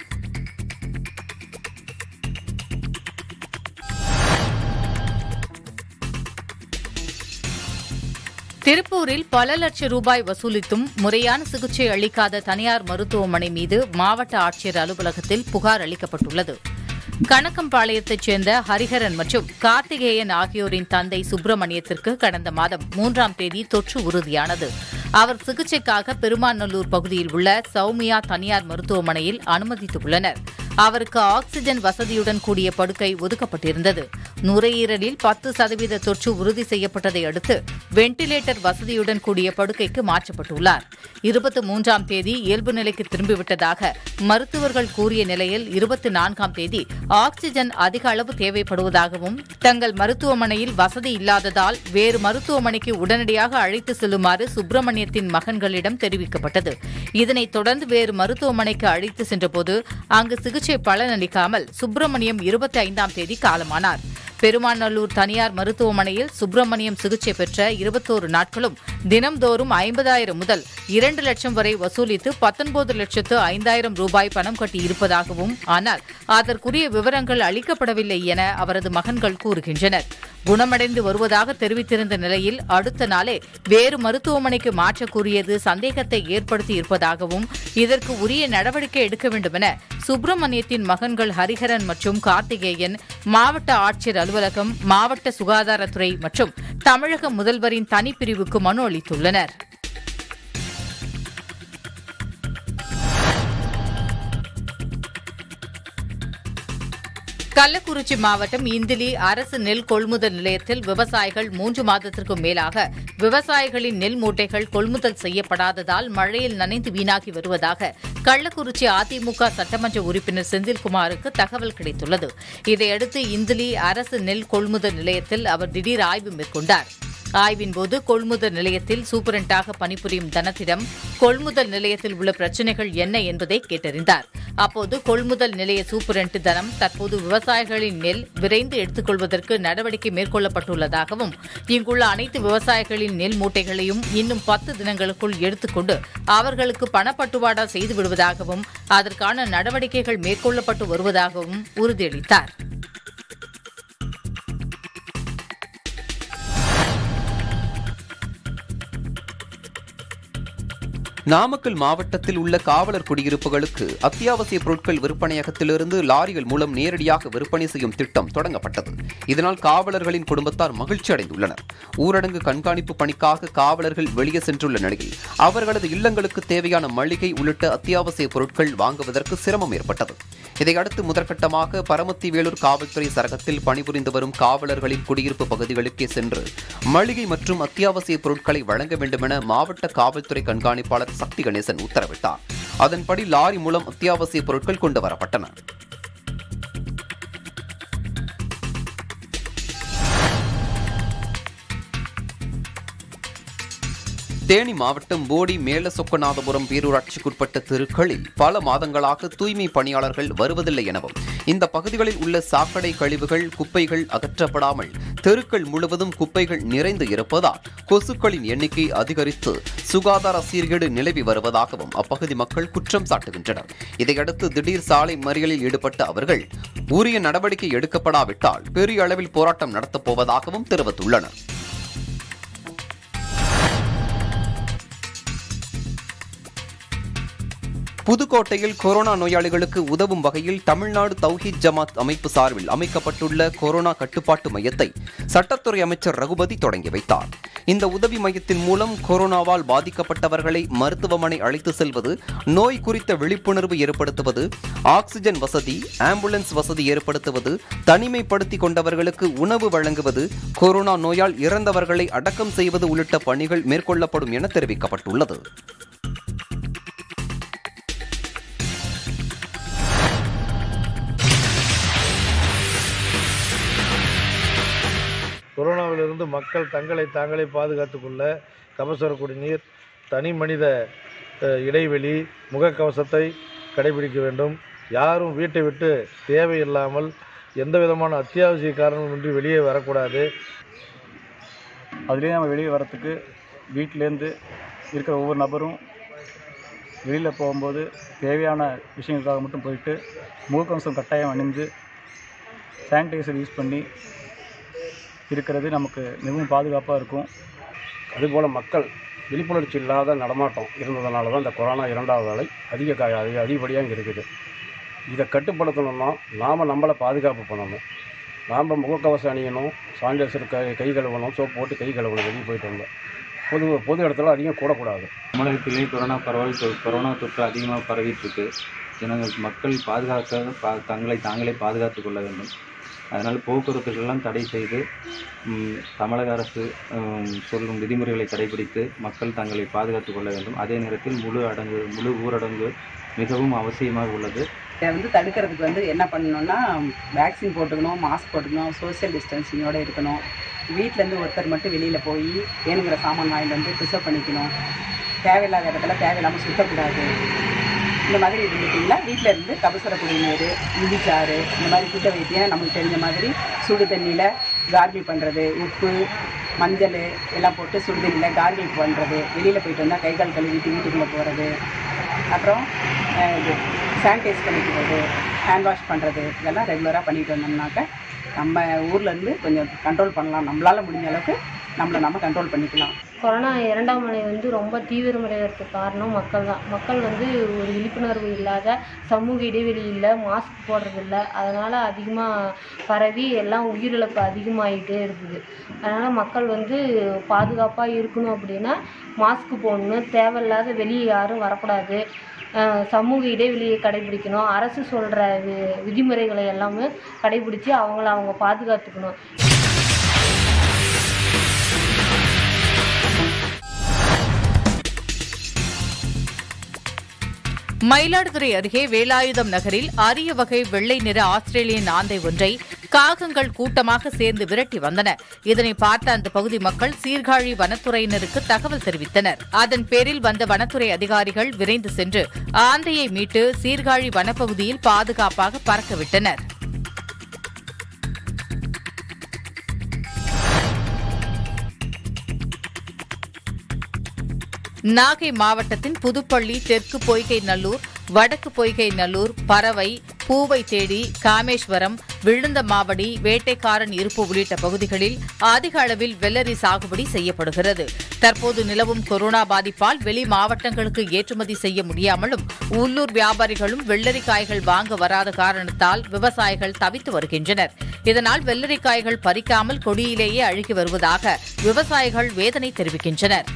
திருப்பூரில் பல லட்சம் ரூபாய் வசூலித்தும் முறையான சிகிச்சை அளிக்காத தனியார் மருத்துவமனை மீது மாவட்ட ஆட்சியர் அலுவலகத்தில் புகார் அளிக்கப்பட்டுள்ளது. கணக்கம்பாளையத்தைச் சேர்ந்த ஹரிஹரன் மற்றும் கார்த்திகேயன் ஆகியோரின் தந்தை சுப்பிரமணியத்திற்கு கடந்த மாதம் மூன்றாம் தேதி தொற்று உறுதியானது. அவர் சிகிச்சைக்காக பெருமாநல்லூர் பகுதியில் உள்ள சௌமியா தனியார் மருத்துவமனையில் அனுமதித்துள்ளனர். அவருக்கு ஆக்ஸிஜன் வசதியுடன் கூடிய படுக்கை ஒதுக்கப்பட்டிருந்தது. நுரையீரலில் பத்து சதவீத தொற்று உறுதி செய்யப்பட்டதை அடுத்து வெண்டிலேட்டர் வசதியுடன் கூடிய படுக்கைக்கு மாற்றப்பட்டுள்ளார். இருபத்தி மூன்றாம் தேதி இயல்பு நிலைக்கு திரும்பிவிட்டதாக மருத்துவர்கள் கூறிய நிலையில் இருபத்தி நான்காம் தேதி ஆக்ஸிஜன் அதிக அளவு தேவைப்படுவதாகவும் தங்கள் மருத்துவமனையில் வசதி இல்லாததால் வேறு மருத்துவமனைக்கு உடனடியாக அழைத்து செல்லுமாறு சுப்பிரமணியத்தின் மகன்களிடம் தெரிவிக்கப்பட்டது. இதனைத் தொடர்ந்து வேறு மருத்துவமனைக்கு அழைத்து சென்றபோது அங்கு சிகிச்சை பலனளிக்காமல் சுப்பிரமணியம் இருபத்தி ஐந்தாம் தேதி காலமானார். பெருமாநல்லூர் தனியார் மருத்துவமனையில் சுப்பிரமணியம் சிகிச்சை பெற்ற இருபத்தோரு நாட்களும் தினம்தோறும் ஐம்பதாயிரம் முதல் இரண்டு லட்சம் வரை வசூலித்து பத்தொன்பது லட்சத்து ஐந்தாயிரம் ரூபாய் பணம் கட்டியிருப்பதாகவும் ஆனால் அதற்குரிய விவரங்கள் அளிக்கப்படவில்லை என அவரது மகன்கள் கூறுகின்றனர். குணமடைந்து வருவதாக தெரிவித்திருந்த நிலையில் அடுத்த நாளே வேறு மருத்துவமனைக்கு மாற்ற கூறியது சந்தேகத்தை ஏற்படுத்தி இருப்பதாகவும் இதற்கு உரிய நடவடிக்கை எடுக்க வேண்டும் என சுப்பிரமணியத்தின் மகன்கள் ஹரிஹரன் மற்றும் கார்த்திகேயன் மாவட்ட ஆட்சியர் அலுவலகம், மாவட்ட சுகாதாரத்துறை மற்றும் தமிழக முதல்வரின் தனிப்பிரிவுக்கு மனு அளித்துள்ளனர். கள்ளக்குறிச்சி மாவட்டம் இந்திலி அரசு நெல் கொள்முதல் நிலையத்தில் விவசாயிகள் மூன்று மாதத்திற்கும் மேலாக விவசாயிகளின் நெல் மூட்டைகள் கொள்முதல் செய்யப்படாததால் மழையில் நனைந்து வீணாகி வருவதாக கள்ளக்குறிச்சி அதிமுக சட்டமன்ற உறுப்பினர் செந்தில்குமாருக்கு தகவல் கிடைத்துள்ளது. இதையடுத்து இந்திலி அரசு நெல் கொள்முதல் நிலையத்தில் அவர் திடீர் ஆய்வு மேற்கொண்டார். ஆய்வின்போது கொள்முதல் நிலையத்தில் சூப்பரண்டாக பணிபுரியும் தனத்திடம் கொள்முதல் நிலையத்தில் உள்ள பிரச்சினைகள் என்ன என்பதை கேட்டறிந்தார். அப்போது கொள்முதல் நிலைய சூப்பரண்ட் தனம் தற்போது விவசாயிகளின் நெல் விரைந்து எடுத்துக் கொள்வதற்கு நடவடிக்கை மேற்கொள்ளப்பட்டுள்ளதாகவும் இங்குள்ள அனைத்து விவசாயிகளின் நெல் மூட்டைகளையும் இன்னும் பத்து தினங்களுக்குள் எடுத்துக்கொண்டு அவர்களுக்கு பணப்பட்டுவாடா செய்து விடுவதாகவும் அதற்கான நடவடிக்கைகள் மேற்கொள்ளப்பட்டு வருவதாகவும் உறுதியளித்தார். நாமக்கல் மாவட்டத்தில் உள்ள காவலர் குடியிருப்புகளுக்கு அத்தியாவசிய பொருட்கள் விற்பனையகத்திலிருந்து லாரிகள் மூலம் நேரடியாக விற்பனை செய்யும் திட்டம் தொடங்கப்பட்டது. இதனால் காவலர்களின் குடும்பத்தார் மகிழ்ச்சி அடைந்துள்ளனர். ஊரடங்கு கண்காணிப்பு பணிக்காக காவலர்கள் வெளியே சென்றுள்ள நிலையில் அவர்களது இல்லங்களுக்கு தேவையான மளிகை உள்ளிட்ட அத்தியாவசிய பொருட்கள் வாங்குவதற்கு சிரமம் ஏற்பட்டது. இதையடுத்து முதற்கட்டமாக பரமத்தி வேலூர் காவல்துறை சரகத்தில் பணிபுரிந்து வரும் காவலர்களின் குடியிருப்பு பகுதிகளுக்கே சென்று மளிகை மற்றும் அத்தியாவசிய பொருட்களை வழங்க வேண்டும் என மாவட்ட காவல்துறை கண்காணிப்பாளர் சக்தி கணேசன் உத்தரவிட்டார். அதன்படி லாரி மூலம் அத்தியாவசிய பொருட்கள் கொண்டு வரப்பட்டன. தேனி மாவட்டம் போடி மேலசொக்கநாதபுரம் பேரூராட்சிக்குட்பட்ட தெருக்களில் பல மாதங்களாக தூய்மை பணியாளர்கள் வருவதில்லை எனவும் இந்த பகுதிகளில் உள்ள சாக்கடை கழிவுகள் குப்பைகள் அகற்றப்படாமல் தெருக்கள் முழுவதும் குப்பைகள் நிறைந்து இருப்பதால் கொசுக்களின் எண்ணிக்கை அதிகரித்து சுகாதார சீர்கேடு நிலவி வருவதாகவும் அப்பகுதி மக்கள் குற்றம் சாட்டுகின்றனர். இதையடுத்து திடீர் சாலை மறியலில் ஈடுபட்ட அவர்கள் உரிய நடவடிக்கை எடுக்கப்படாவிட்டால் பெரிய அளவில் போராட்டம் நடத்தப் போவதாகவும் தெரிவித்துள்ளனர். புதுக்கோட்டையில் கொரோனா நோயாளிகளுக்கு உதவும் வகையில் தமிழ்நாடு தௌஹீத் ஜமாத் அமைப்பு சார்பில் அமைக்கப்பட்டுள்ள கொரோனா கட்டுப்பாட்டு மையத்தை சட்டத்துறை அமைச்சர் ரகுபதி தொடங்கி வைத்தார். இந்த உதவி மையத்தின் மூலம் கொரோனாவால் பாதிக்கப்பட்டவர்களை மருத்துவமனை அழைத்து செல்வது, நோய் குறித்த விழிப்புணர்வு ஏற்படுத்துவது, ஆக்சிஜன் வசதி, ஆம்புலன்ஸ் வசதி ஏற்படுத்துவது, தனிமைப்படுத்திக் கொண்டவர்களுக்கு உணவு வழங்குவது, கொரோனா நோயால் இறந்தவர்களை அடக்கம் செய்வது உள்ளிட்ட பணிகள் மேற்கொள்ளப்படும் என தெரிவிக்கப்பட்டுள்ளது. கொரோனாவிலிருந்து மக்கள் தங்களை தாங்களே பாதுகாத்துக் கொள்ள கபசுர குடிநீர், தனி மனித இடைவெளி, முகக்கவசத்தை கடைபிடிக்க வேண்டும். யாரும் வீட்டை விட்டு தேவையில்லாமல் எந்த விதமான அத்தியாவசிய காரணமின்றி வெளியே வரக்கூடாது. அதுலேயே நம்ம வெளியே வரத்துக்கு வீட்டிலேருந்து இருக்கிற ஒவ்வொரு நபரும் வெளியில் போகும்போது தேவையான விஷயங்களுக்காக மட்டும் போயிட்டு முகக்கவசம் கட்டாயம் அணிந்து சானிடைசர் யூஸ் பண்ணி இருக்கிறது நமக்கு மிகவும் பாதுகாப்பாக இருக்கும். அதுபோல் மக்கள் விழிப்புணர்ச்சி இல்லாத நடமாட்டம் இருந்ததுனால தான் இந்த கொரோனா இரண்டாவது அலை அதிக அதிக அதிகப்படியாக இங்கே இருக்குது. இதை கட்டுப்படுத்தணும்னா நாம் நம்மளை பாதுகாப்பு பண்ணணும். நாம் முகக்கவசம் அணியணும், சானிடைசர் கை கை கழுவணும், சோப்பு போட்டு கை கழுவணும். வெளியே போயிட்டு வந்தோம் பொது பொது இடத்துல அதிகம் கூடக்கூடாது. தமிழகத்திலே கொரோனா பரவல் கொரோனா தொற்று அதிகமாக பரவிட்டுருக்கு. ஜனங்கள் மக்கள் பாதுகாக்க பா தங்களை தாங்களே பாதுகாத்து கொள்ள வேண்டும். அதனால் போக்குவரத்துகளெல்லாம் தடை செய்து தமிழக அரசு சொல்லும் விதிமுறைகளை கடைபிடித்து மக்கள் தங்களை பாதுகாத்து கொள்ள வேண்டும். அதே நேரத்தில் முழு அடங்கு முழு ஊரடங்கு மிகவும் அவசியமாக உள்ளது. இதை வந்து தடுக்கிறதுக்கு வந்து என்ன பண்ணணும்னா வேக்சின் போட்டுக்கணும், மாஸ்க் போட்டுக்கணும், சோசியல் டிஸ்டன்சிங்கோடு இருக்கணும். வீட்டிலேருந்து ஒருத்தர் மட்டும் வெளியில் போய் வேணுங்கிற சாமான் வாங்கிட்டு வந்து ப்ரிசர்வ் பண்ணிக்கணும். தேவையில்லாத இடத்துல தேவையில்லாமல் சுற்றக்கூடாது. இந்த மாதிரி இருந்துட்டிங்களா வீட்டில் இருந்து கபசுர குடிநீர், இஞ்சிச்சாறு, இந்த மாதிரி சுத்த வைத்தியம் நம்மளுக்கு தெரிஞ்ச மாதிரி சுடு தண்ணியில் கார்கில் பண்ணுறது, உப்பு, மஞ்சள் எல்லாம் போட்டு சுடு தண்ணியில் கார்கில் பண்ணுறது, வெளியில் போயிட்டு வந்தால் கை கால் கழுவிட்டு வீட்டுக்குள்ளே போகிறது, அப்புறம் இது சானிடைஸ் பண்ணிக்கிறது, ஹேண்ட் வாஷ் பண்ணுறது, இதெல்லாம் ரெகுலராக பண்ணிட்டு வந்தோம்னாக்க நம்ம ஊர்லேருந்து கொஞ்சம் கண்ட்ரோல் பண்ணலாம். நம்மளால் முடிஞ்ச அளவுக்கு நம்மளை நம்ம கண்ட்ரோல் பண்ணிக்கலாம். கொரோனா இரண்டாம் அலை வந்து ரொம்ப தீவிரமடைகிறதுக்கு காரணம் மக்கள் தான். மக்கள் வந்து ஒரு விழிப்புணர்வு இல்லாத, சமூக இடைவெளி இல்லை, மாஸ்க் போடுறதில்ல, அதனால் அதிகமாக பரவி எல்லாம் உயிரிழப்பு அதிகமாகிட்டே இருக்குது. அதனால் மக்கள் வந்து பாதுகாப்பாக இருக்கணும் அப்படின்னா மாஸ்க் போடணும், தேவையில்லாத வெளியே யாரும் வரக்கூடாது, சமூக இடைவெளியை கடைபிடிக்கணும், அரசு சொல்கிற வி விதிமுறைகளை எல்லாமே கடைபிடிச்சி அவங்கள அவங்க பாதுகாத்துக்கணும். மயிலாடுதுறை அருகே வேலாயுதம் நகரில் அரிய வகை வெள்ளை நிற ஆஸ்திரேலியன் ஆந்தை ஒன்றை காகங்கள் கூட்டமாக சேர்ந்து விரட்டி வந்தன. இதனை பார்த்த அந்த பகுதி மக்கள் சீர்காழி வனத்துறையினருக்கு தகவல் தெரிவித்தனர். அதன் பேரில் வந்த வனத்துறை அதிகாரிகள் விரைந்து சென்று ஆந்தையை மீட்டு சீர்காழி வனப்பகுதியில் பாதுகாப்பாக பறக்கவிட்டனர். நாகை மாவட்டத்தின் புதுப்பள்ளி, தெற்கு பொய்கை நல்லூர், வடக்கு பொய்கை நல்லூர், பறவை, பூவை தேடி, காமேஸ்வரம், விழுந்தமாவடி, வேட்டைக்காரன் இருப்பு உள்ளிட்ட பகுதிகளில் அதிக அளவில் வெள்ளரி சாகுபடி செய்யப்படுகிறது. தற்போது நிலவும் கொரோனா பாதிப்பால் வெளி மாவட்டங்களுக்கு ஏற்றுமதி செய்ய முடியாமலும் உள்ளூர் வியாபாரிகளும் வெள்ளரிக்காய்கள் வாங்க வராத காரணத்தால் விவசாயிகள் தவித்து வருகின்றனர். இதனால் வெள்ளரிக்காய்கள் பறிக்காமல் கொடியிலேயே அழுகி வருவதாக விவசாயிகள் வேதனை தெரிவிக்கின்றனர்.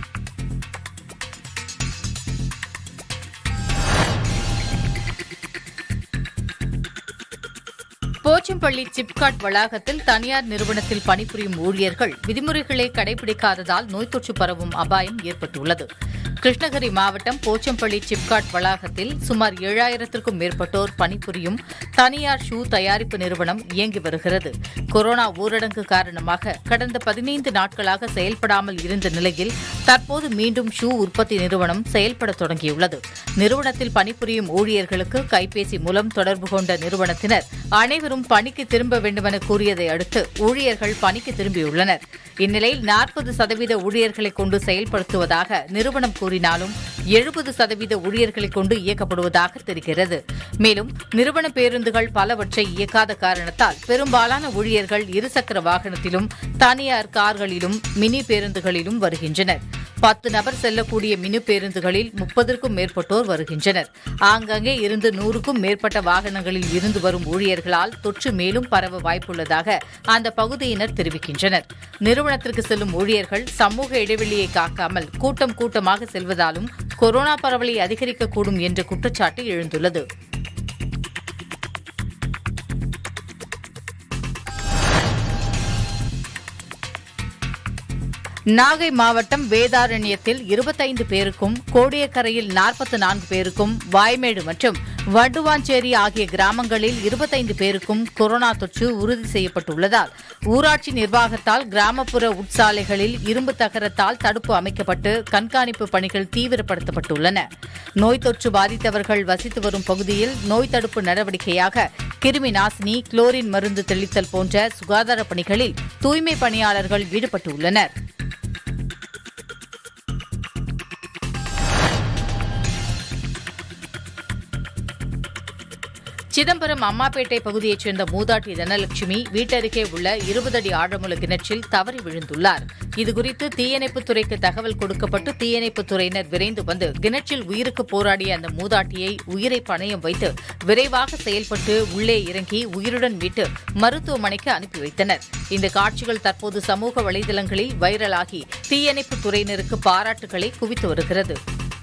போச்சம்பள்ளி சிப்காட் வளாகத்தில் தனியார் நிறுவனத்தில் பணிபுரியும் ஊழியர்கள் விதிமுறைகளை கடைபிடிக்காததால் நோய் தொற்று பரவும் அபாயம் ஏற்பட்டுள்ளது. கிருஷ்ணகிரி மாவட்டம் போச்சம்பள்ளி சிப்காட் வளாகத்தில் சுமார் ஏழாயிரத்திற்கும் மேற்பட்டோர் பணிபுரியும் தனியார் ஷூ தயாரிப்பு நிறுவனம் இயங்கி வருகிறது. கொரோனா ஊரடங்கு காரணமாக கடந்த பதினைந்து நாட்களாக செயல்படாமல் இருந்த நிலையில் தற்போது மீண்டும் ஷூ உற்பத்தி நிறுவனம் செயல்பட தொடங்கியுள்ளது. நிறுவனத்தில் பணிபுரியும் ஊழியர்களுக்கு கைபேசி மூலம் தொடர்பு கொண்ட நிறுவனத்தினர் அனைவரும் பணிக்கு திரும்ப வேண்டுமென கூறியதை அடுத்து ஊழியர்கள் பணிக்கு திரும்பியுள்ளனர். இந்நிலையில் நாற்பது சதவீத ஊழியர்களை கொண்டு செயல்படுத்துவதாக நிறுவனம் கூறினாலும் எழுபது சதவீத ஊழியர்களை கொண்டு இயக்கப்படுவதாக தெரிகிறது. மேலும் நிறுவன பேருந்துகள் பலவற்றை இயக்காத காரணத்தால் பெரும்பாலான ஊழியர்கள் இருசக்கர வாகனத்திலும் தனியார் கார்களிலும் மினி பேருந்துகளிலும் வருகின்றனர். பத்து நபர் செல்லக்கூடிய மினி பேருந்துகளில் முப்பதற்கும் மேற்பட்டோர் வருகின்றனர். ஆங்காங்கே இருந்து நூறுக்கும் மேற்பட்ட வாகனங்களில் இருந்து வரும் ஊழியர்களால் தொற்று மேலும் பரவ வாய்ப்புள்ளதாக அந்த பகுதியினர் தெரிவிக்கின்றனர். நிறுவனத்திற்கு செல்லும் ஊழியர்கள் சமூக இடைவெளியை காக்காமல் கூட்டம் கூட்டமாக செல்வதாலும் கொரோனா பரவலை அதிகரிக்கக்கூடும் என்ற குற்றச்சாட்டு எழுந்துள்ளது. நாகை மாவட்டம் வேதாரண்யத்தில் இருபத்தைந்து பேருக்கும், கோடியக்கரையில் நாற்பத்தி நான்கு பேருக்கும், வாய்மேடு மற்றும் வண்டுவாஞ்சேரி ஆகிய கிராமங்களில் இருபத்தைந்து பேருக்கும் கொரோனா தொற்று உறுதி செய்யப்பட்டுள்ளதால் ஊராட்சி நிர்வாகத்தால் கிராமப்புற உட்சாலைகளில் இரும்பு தகரத்தால் தடுப்பு அமைக்கப்பட்டு கண்காணிப்பு பணிகள் தீவிரப்படுத்தப்பட்டுள்ளன. நோய் தொற்று பாதித்தவர்கள் வசித்து வரும் பகுதியில் நோய் தடுப்பு நடவடிக்கையாக கிருமி நாசினி, குளோரின் மருந்து தெளித்தல் போன்ற சுகாதார பணிகளில் தூய்மை பணியாளர்கள் ஈடுபட்டுள்ளனர். சிதம்பரம் அம்மாப்பேட்டை பகுதியைச் சேர்ந்த மூதாட்டி தனலட்சுமி வீட்டருகே உள்ள இருபது அடி ஆழமுள்ள கிணற்றில் தவறி விழுந்துள்ளார். இதுகுறித்து தீயணைப்புத் துறைக்கு தகவல் கொடுக்கப்பட்டு தீயணைப்புத் துறையினர் விரைந்து வந்து கிணற்றில் உயிருக்கு போராடிய அந்த மூதாட்டியை உயிரை பணயம் வைத்து விரைவாக செயல்பட்டு உள்ளே இறங்கி உயிருடன் மீட்டு மருத்துவமனைக்கு அனுப்பி வைத்தனர். இந்த காட்சிகள் தற்போது சமூக வலைதளங்களில் வைரலாகி தீயணைப்புத் துறையினருக்கு பாராட்டுகளை குவித்து வருகிறது.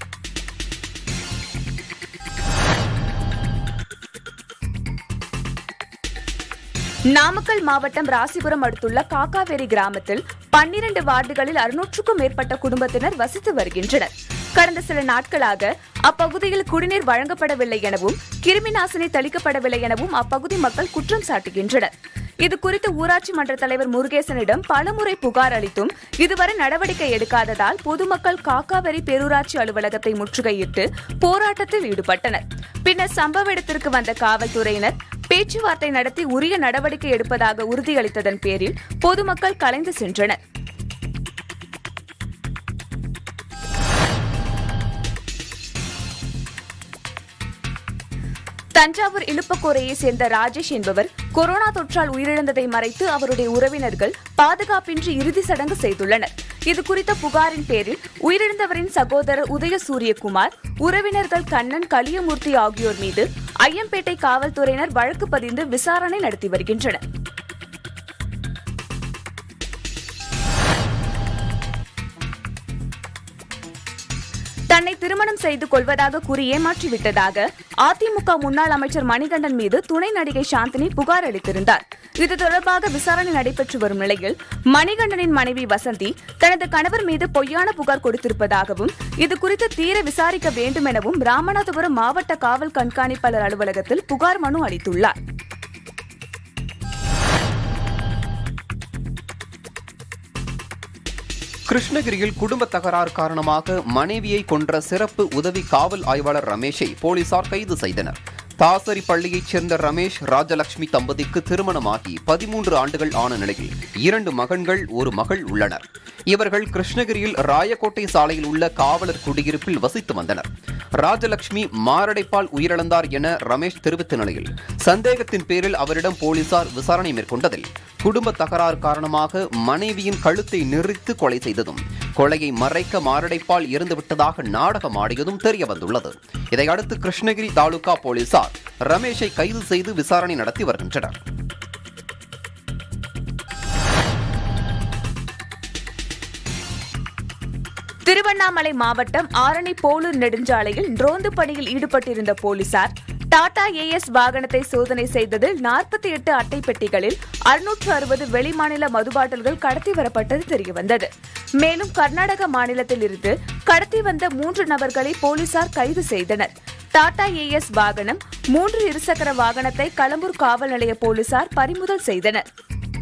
நாமக்கல் மாவட்டம் ராசிபுரம் அடுத்துள்ள காக்காவேரி கிராமத்தில் பன்னிரண்டு வார்டுகளில் அறுநூற்றுக்கும் மேற்பட்ட குடும்பத்தினர் வசித்து வருகின்றனர். கடந்த சில நாட்களாக அப்பகுதியில் குடிநீர் வழங்கப்படவில்லை எனவும் கிருமி நாசினி தெளிக்கப்படவில்லை எனவும் அப்பகுதி மக்கள் குற்றம் சாட்டுகின்றனர். இதுகுறித்து ஊராட்சி மன்ற தலைவர் முருகேசனிடம் பலமுறை புகார் அளித்தும் இதுவரை நடவடிக்கை எடுக்காததால் பொதுமக்கள் காக்காவேரி பேரூராட்சி அலுவலகத்தை முற்றுகையிட்டு போராட்டத்தில் ஈடுபட்டனர். பின்னர் சம்பவ இடத்திற்கு வந்த காவல்துறையினர் பேச்சுவார்த்தை நடத்தி உரிய நடவடிக்கை எடுப்பதாக உறுதியளித்ததன் பேரில் பொதுமக்கள் கலைந்து சென்றனர். தஞ்சாவூர் இலுப்பக்கோரையை சேர்ந்த ராஜேஷ் என்பவர் கொரோனா தொற்றால் உயிரிழந்ததை மறைத்து அவருடைய உறவினர்கள் பாதுகாப்பின்றி இறுதி சடங்கு செய்துள்ளனர். இதுகுறித்த புகாரின் பேரில் உயிரிழந்தவரின் சகோதரர் உதயசூரியகுமார், உறவினர்கள் கண்ணன், கலியமூர்த்தி ஆகியோர் மீது ஐயம்பேட்டை காவல்துறையினர் வழக்கு பதிந்து விசாரணை நடத்தி வருகின்றனர். தன்னை திருமணம் செய்து கொள்வதாக கூறி ஏமாற்றிவிட்டதாக அதிமுக முன்னாள் அமைச்சர் மணிகண்டன் மீது துணை நடிகை சாந்தினி புகார் அளித்திருந்தார். இது தொடர்பாக விசாரணை நடைபெற்று வரும் நிலையில் மணிகண்டனின் மனைவி வசந்தி தனது கணவர் மீது பொய்யான புகார் கொடுத்திருப்பதாகவும் இதுகுறித்து தீர விசாரிக்க வேண்டும் எனவும் ராமநாதபுரம் மாவட்ட காவல் கண்காணிப்பாளர் அலுவலகத்தில் புகார் மனு அளித்துள்ளார். கிருஷ்ணகிரியில் குடும்ப தகராறு காரணமாக மனைவியை கொன்ற சிறப்பு உதவி காவல் ஆய்வாளர் ரமேஷை போலீசார் கைது செய்தனர். தாசரி பள்ளியைச் சேர்ந்த ரமேஷ் ராஜலட்சுமி தம்பதிக்கு திருமணமாகி பதிமூன்று ஆண்டுகள் ஆன நிலையில் இரண்டு மகன்கள் ஒரு மகள் உள்ளனர். இவர்கள் கிருஷ்ணகிரியில் ராயக்கோட்டை சாலையில் உள்ள காவலர் குடியிருப்பில் வசித்து வந்தனர். ராஜலட்சுமி மாரடைப்பால் உயிரிழந்தார் என ரமேஷ் தெரிவித்த நிலையில் சந்தேகத்தின் பேரில் அவரிடம் போலீசார் விசாரணை மேற்கொண்டதில் குடும்ப தகராறு காரணமாக மனைவியின் கழுத்தை நெரித்து கொலை செய்ததும் கொலையை மறைக்க மாரடைப்பால் இறந்துவிட்டதாக நாடகம் ஆடியதும் தெரியவந்துள்ளது. இதையடுத்து கிருஷ்ணகிரி தாலுகா போலீசார் ரமேஷை கைது செய்து விசாரணை நடத்தி வருகின்றனர். திருவண்ணாமலை மாவட்டம் ஆரணி போலூர் நெடுஞ்சாலையில் ரோந்து பணியில் ஈடுபட்டிருந்த போலீசார் டாடா ஏஎஸ் வாகனத்தை சோதனை செய்ததில் நாற்பத்தி எட்டு அட்டை பெட்டிகளில் அறுநூற்று அறுபது வெளிமாநில மதுபாட்டில்கள் கடத்தி வரப்பட்டது தெரியவந்தது. மேலும் கர்நாடக மாநிலத்தில் இருந்து கடத்தி வந்த மூன்று நபர்களை போலீசார் கைது செய்தனர். டாடா ஏஎஸ் வாகனம் மூன்று இருசக்கர வாகனத்தை களம்பூர் காவல் நிலைய போலீசார் பறிமுதல் செய்தனர்.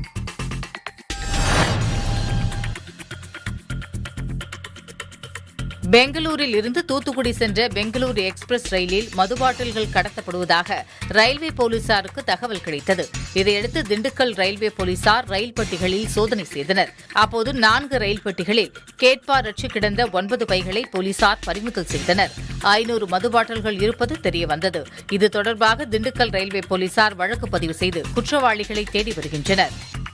பெங்களூரில் இருந்து தூத்துக்குடி சென்ற பெங்களூரு எக்ஸ்பிரஸ் ரயிலில் மதுபாட்டில்கள் கடத்தப்படுவதாக ரயில்வே போலீசாருக்கு தகவல் கிடைத்தது. இதையடுத்து திண்டுக்கல் ரயில்வே போலீசார் ரயில் பெட்டிகளில் சோதனை செய்தனர். அப்போது நான்கு ரயில் பெட்டிகளில் கேட்பார் அற்று கிடந்த ஒன்பது பைகளை போலீசார் பறிமுதல் செய்தனர். ஐநூறு மதுபாட்டில்கள் இருப்பது தெரியவந்தது. இது தொடர்பாக திண்டுக்கல் ரயில்வே போலீசார் வழக்கு பதிவு செய்து குற்றவாளிகளை தேடி வருகின்றனர்.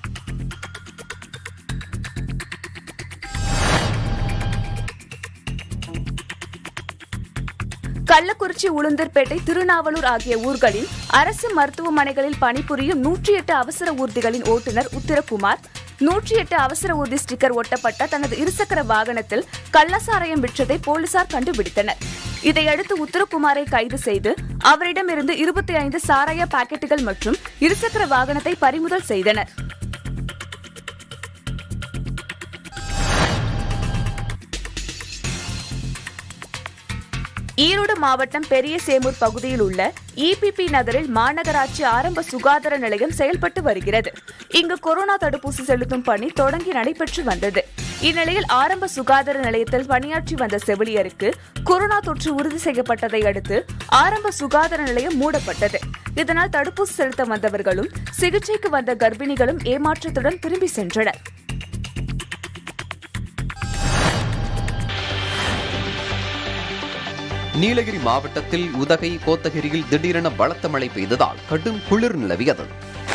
கள்ளக்குறிச்சி, உளுந்தூர்பேட்டை, திருநாவலூர் ஆகிய ஊர்களில் அரசு மருத்துவமனைகளில் பணிபுரியும் நூற்றி எட்டு அவசர ஊர்திகளின் ஓட்டுநர் உத்திரகுமார் நூற்றி எட்டு அவசர ஊர்தி ஸ்டிக்கர் ஒட்டப்பட்ட தனது இருசக்கர வாகனத்தில் கள்ளசாராயம் விற்றதை போலீசார் கண்டுபிடித்தனர். இதையடுத்து உத்திரகுமாரை கைது செய்து அவரிடமிருந்து இருபத்தி ஐந்து சாராய பாக்கெட்டுகள் மற்றும் இருசக்கர வாகனத்தை பறிமுதல் செய்தனர். ஈரோடு மாவட்டம் பெரிய சேமூர் பகுதியில் உள்ள இபிபி நகரில் மாநகராட்சி ஆரம்ப சுகாதார நிலையம் செயல்பட்டு வருகிறது. இங்கு கொரோனா தடுப்பூசி செலுத்தும் பணி தொடங்கி நடைபெற்று வந்தது. இந்நிலையில் ஆரம்ப சுகாதார நிலையத்தில் பணியாற்றி வந்த செவிலியருக்கு கொரோனா தொற்று உறுதி செய்யப்பட்டதை அடுத்து ஆரம்ப சுகாதார நிலையம் மூடப்பட்டது. இதனால் தடுப்பூசி செலுத்த வந்தவர்களும் சிகிச்சைக்கு வந்த கர்ப்பிணிகளும் ஏமாற்றத்துடன் திரும்பி சென்றனர். நீலகிரி மாவட்டத்தில் உதகை, கோத்தகிரியில் திடீரென பலத்த மழை பெய்ததால் கடும் குளிர் நிலவியது.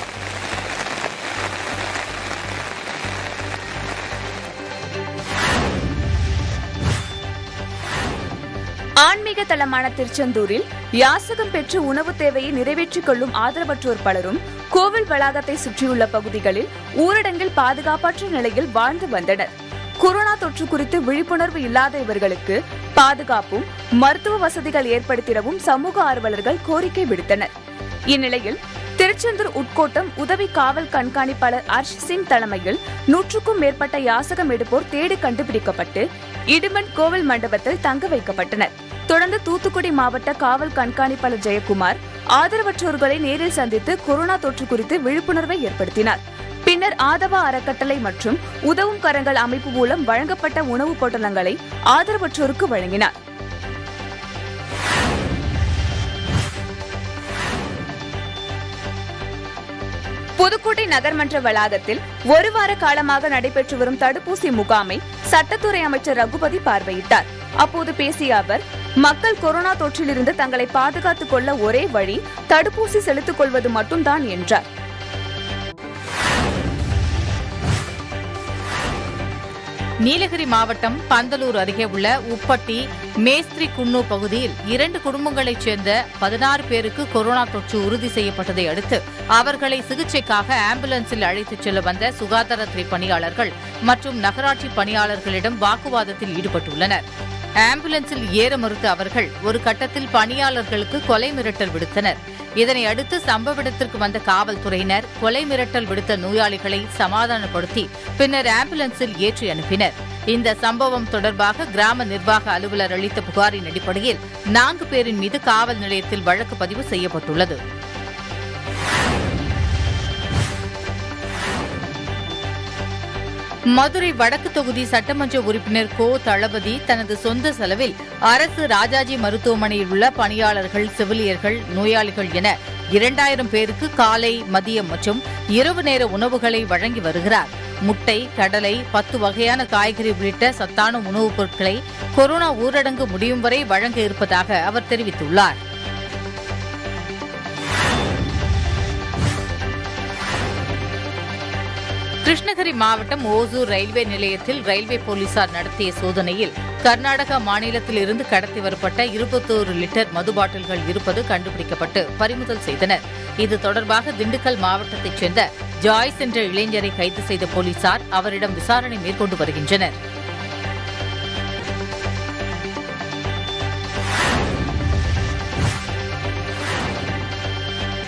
ஆன்மீக தலமான திருச்செந்தூரில் யாசகம் பெற்று உணவு தேவையை நிறைவேற்றிக் கொள்ளும் ஆதரவற்றோர் பலரும் கோவில் வளாகத்தை சுற்றியுள்ள பகுதிகளில் ஊரடங்கில் பாதுகாப்பற்ற நிலையில் வாழ்ந்து வந்தனர். கொரோனா தொற்று குறித்து விழிப்புணர்வு இல்லாத இவர்களுக்கு பாதுகாப்பும் மருத்துவ வசதிகள் ஏற்படுத்திடவும் சமூக ஆர்வலர்கள் கோரிக்கை விடுத்தனர். இந்நிலையில் திருச்செந்தூர் உட்கோட்டம் உதவி காவல் கண்காணிப்பாளர் ஹர்ஷ் சிங் தலைமையில் நூற்றுக்கும் மேற்பட்ட யாசகம் எடுப்போர் தேடி கண்டுபிடிக்கப்பட்டு இடுமன் கோவில் மண்டபத்தில் தங்க வைக்கப்பட்டனர். தொடர்ந்து தூத்துக்குடி மாவட்ட காவல் கண்காணிப்பாளர் ஜெயக்குமார் ஆதரவற்றோர்களை நேரில் சந்தித்து கொரோனா தொற்று குறித்து விழிப்புணர்வை ஏற்படுத்தினார். பின்னர் ஆதவா அறக்கட்டளை மற்றும் உதவும் கரங்கள் அமைப்பு மூலம் வழங்கப்பட்ட உணவுப் பொட்டலங்களை ஆதரவற்றோருக்கு வழங்கினார். புதுக்கோட்டை நகர்மன்ற வளாகத்தில் ஒரு வார காலமாக நடைபெற்று வரும் தடுப்பூசி முகாமை சட்டத்துறை அமைச்சர் ரகுபதி பார்வையிட்டார். அப்போது பேசிய அவர், மக்கள் கொரோனா தொற்றிலிருந்து தங்களை பாதுகாத்துக் கொள்ள ஒரே வழி தடுப்பூசி செலுத்திக் கொள்வது மட்டும்தான் என்றார். நீலகிரி மாவட்டம் பந்தலூர் அருகே உள்ள உப்பட்டி மேஸ்திரி குன்னு பகுதியில் இரண்டு குடும்பங்களைச் சேர்ந்த பதினாறு பேருக்கு கொரோனா தொற்று உறுதி செய்யப்பட்டதை அடுத்து அவர்களை சிகிச்சைக்காக ஆம்புலன்ஸில் அழைத்துச் செல்ல வந்த சுகாதாரத்துறை பணியாளர்கள் மற்றும் நகராட்சி பணியாளர்களிடம் வாக்குவாதத்தில் ஈடுபட்டுள்ளனர். ஆம்புலன்ஸில் ஏற மறுத்த அவர்கள் ஒரு கட்டத்தில் பணியாளர்களுக்கு கொலை மிரட்டல் விடுத்தனர். இதனை அடுத்து சம்பவ இடத்திற்கு வந்த காவல்துறையினர் கொலை மிரட்டல் விடுத்த நோயாளிகளை சமாதானப்படுத்தி பின்னர் ஆம்புலன்ஸில் ஏற்றி அனுப்பினர். இந்த சம்பவம் தொடர்பாக கிராம நிர்வாக அலுவலர் அளித்த புகாரின் அடிப்படையில் நான்கு பேரின் மீது காவல் நிலையத்தில் வழக்கு பதிவு செய்யப்பட்டுள்ளது. மதுரை வடக்கு தொகுதி சட்டமன்ற உறுப்பினர் கோ தளபதி தனது சொந்த செலவில் அரசு ராஜாஜி மருத்துவமனையில் உள்ள பணியாளர்கள், செவிலியர்கள், நோயாளிகள் என இரண்டாயிரம் பேருக்கு காலை, மதியம் மற்றும் இரவு நேர உணவுகளை வழங்கி வருகிறார். முட்டை, கடலை, பத்து வகையான காய்கறி உள்ளிட்ட சத்தான உணவுப் பொருட்களை கொரோனா ஊரடங்கு முடியும் வரை வழங்க இருப்பதாக அவர் தெரிவித்துள்ளார். கிருஷ்ணகிரி மாவட்டம் ஓசூர் ரயில்வே நிலையத்தில் ரயில்வே போலீசார் நடத்திய சோதனையில் கர்நாடக மாநிலத்தில் இருந்து கடத்தி வரப்பட்ட இருபத்தோரு லிட்டர் மது பாட்டில்கள் இருப்பது கண்டுபிடிக்கப்பட்டு பறிமுதல் செய்தனர். இது தொடர்பாக திண்டுக்கல் மாவட்டத்தைச் சேர்ந்த ஜாய்ஸ் என்ற இளைஞரை கைது செய்த போலீசார் அவரிடம் விசாரணை மேற்கொண்டு வருகின்றனர்.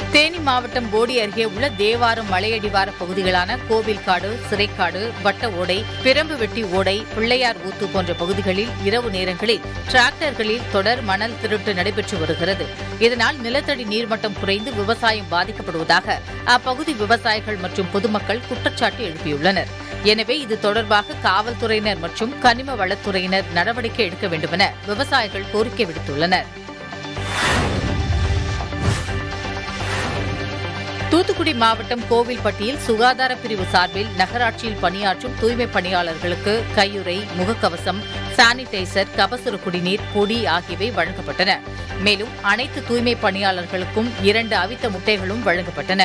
தேனி மாவட்டம் போடி அருகே உள்ள தேவாரம் மலையடிவார பகுதிகளான கோவில்காடு, சிறைக்காடு, வட்ட ஓடை, பிரம்புவெட்டி ஓடை, பிள்ளையார் ஊத்து போன்ற பகுதிகளில் இரவு நேரங்களில் டிராக்டர்களில் தொடர் மணல் திருட்டு நடைபெற்று வருகிறது. இதனால் நிலத்தடி நீர்மட்டம் குறைந்து விவசாயம் பாதிக்கப்படுவதாக அப்பகுதி விவசாயிகள் மற்றும் பொதுமக்கள் குற்றச்சாட்டு எழுப்பியுள்ளனர். எனவே இது தொடர்பாக காவல்துறையினர் மற்றும் கனிம வளத்துறையினர் நடவடிக்கை எடுக்க வேண்டுமென விவசாயிகள் கோரிக்கை விடுத்துள்ளனர். தூத்துக்குடி மாவட்டம் கோவில்பட்டியில் சுகாதார பிரிவு சார்பில் நகராட்சியில் பணியாற்றும் தூய்மை பணியாளர்களுக்கு கையுறை, முகக்கவசம், சானிடைசர், கபசுர குடிநீர், பொடி ஆகியவை வழங்கப்பட்டன. மேலும் அனைத்து தூய்மை பணியாளர்களுக்கும் இரண்டு அவித்த முட்டைகளும் வழங்கப்பட்டன.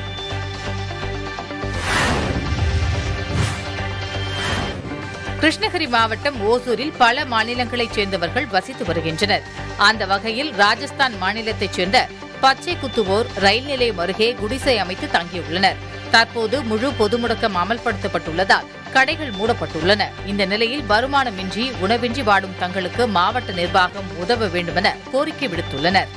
கிருஷ்ணகிரி மாவட்டம் ஓசூரில் பல மாநிலங்களைச் சேர்ந்தவர்கள் வசித்து வருகின்றனர். அந்த வகையில் ராஜஸ்தான் மாநிலத்தைச் சேர்ந்த பச்சை குத்துவோர் ரயில் நிலையம் அருகே குடிசை அமைத்து தங்கியுள்ளனர். தற்போது முழு பொது முடக்கம் அமல்படுத்தப்பட்டுள்ளதால் கடைகள் மூடப்பட்டுள்ளன. இந்த நிலையில் வருமானமின்றி, உணவின்றி வாடும் தங்களுக்கு மாவட்ட நிர்வாகம் உதவ வேண்டுமென கோரிக்கை விடுத்துள்ளனர்.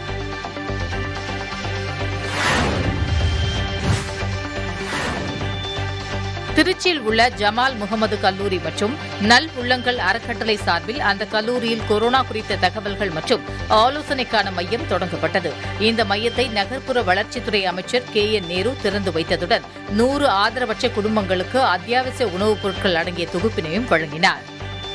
திருச்சியில் உள்ள ஜமால் முகமது கல்லூரி மற்றும் நல் உள்ளங்கள் அறக்கட்டளை சார்பில் அந்த கல்லூரியில் கொரோனா குறித்த தகவல்கள் மற்றும் ஆலோசனைக்கான மையம் தொடங்கப்பட்டது. இந்த மையத்தை நகர்ப்புற வளர்ச்சித்துறை அமைச்சர் கே என் நேரு திறந்து வைத்ததுடன் நூறு ஆதரவற்ற குடும்பங்களுக்கு அத்தியாவசிய உணவுப் பொருட்கள் அடங்கிய தொகுப்பினையும் வழங்கினார்.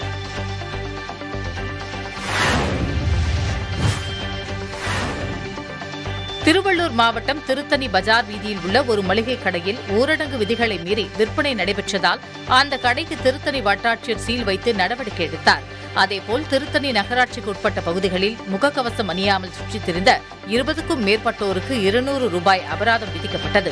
திருவள்ளூர் மாவட்டம் திருத்தணி பஜார் வீதியில் உள்ள ஒரு மளிகை கடையில் ஊரடங்கு விதிகளை மீறி விற்பனை நடைபெற்றதால் அந்த கடைக்கு திருத்தணி வட்டாட்சியர் சீல் வைத்து நடவடிக்கை எடுத்தார். அதேபோல் திருத்தணி நகராட்சிக்கு உட்பட்ட பகுதிகளில் முகக்கவசம் அணியாமல் சுற்றித் திரிந்த இருபதுக்கும் மேற்பட்டோருக்கு இருநூறு ரூபாய் அபராதம் விதிக்கப்பட்டது.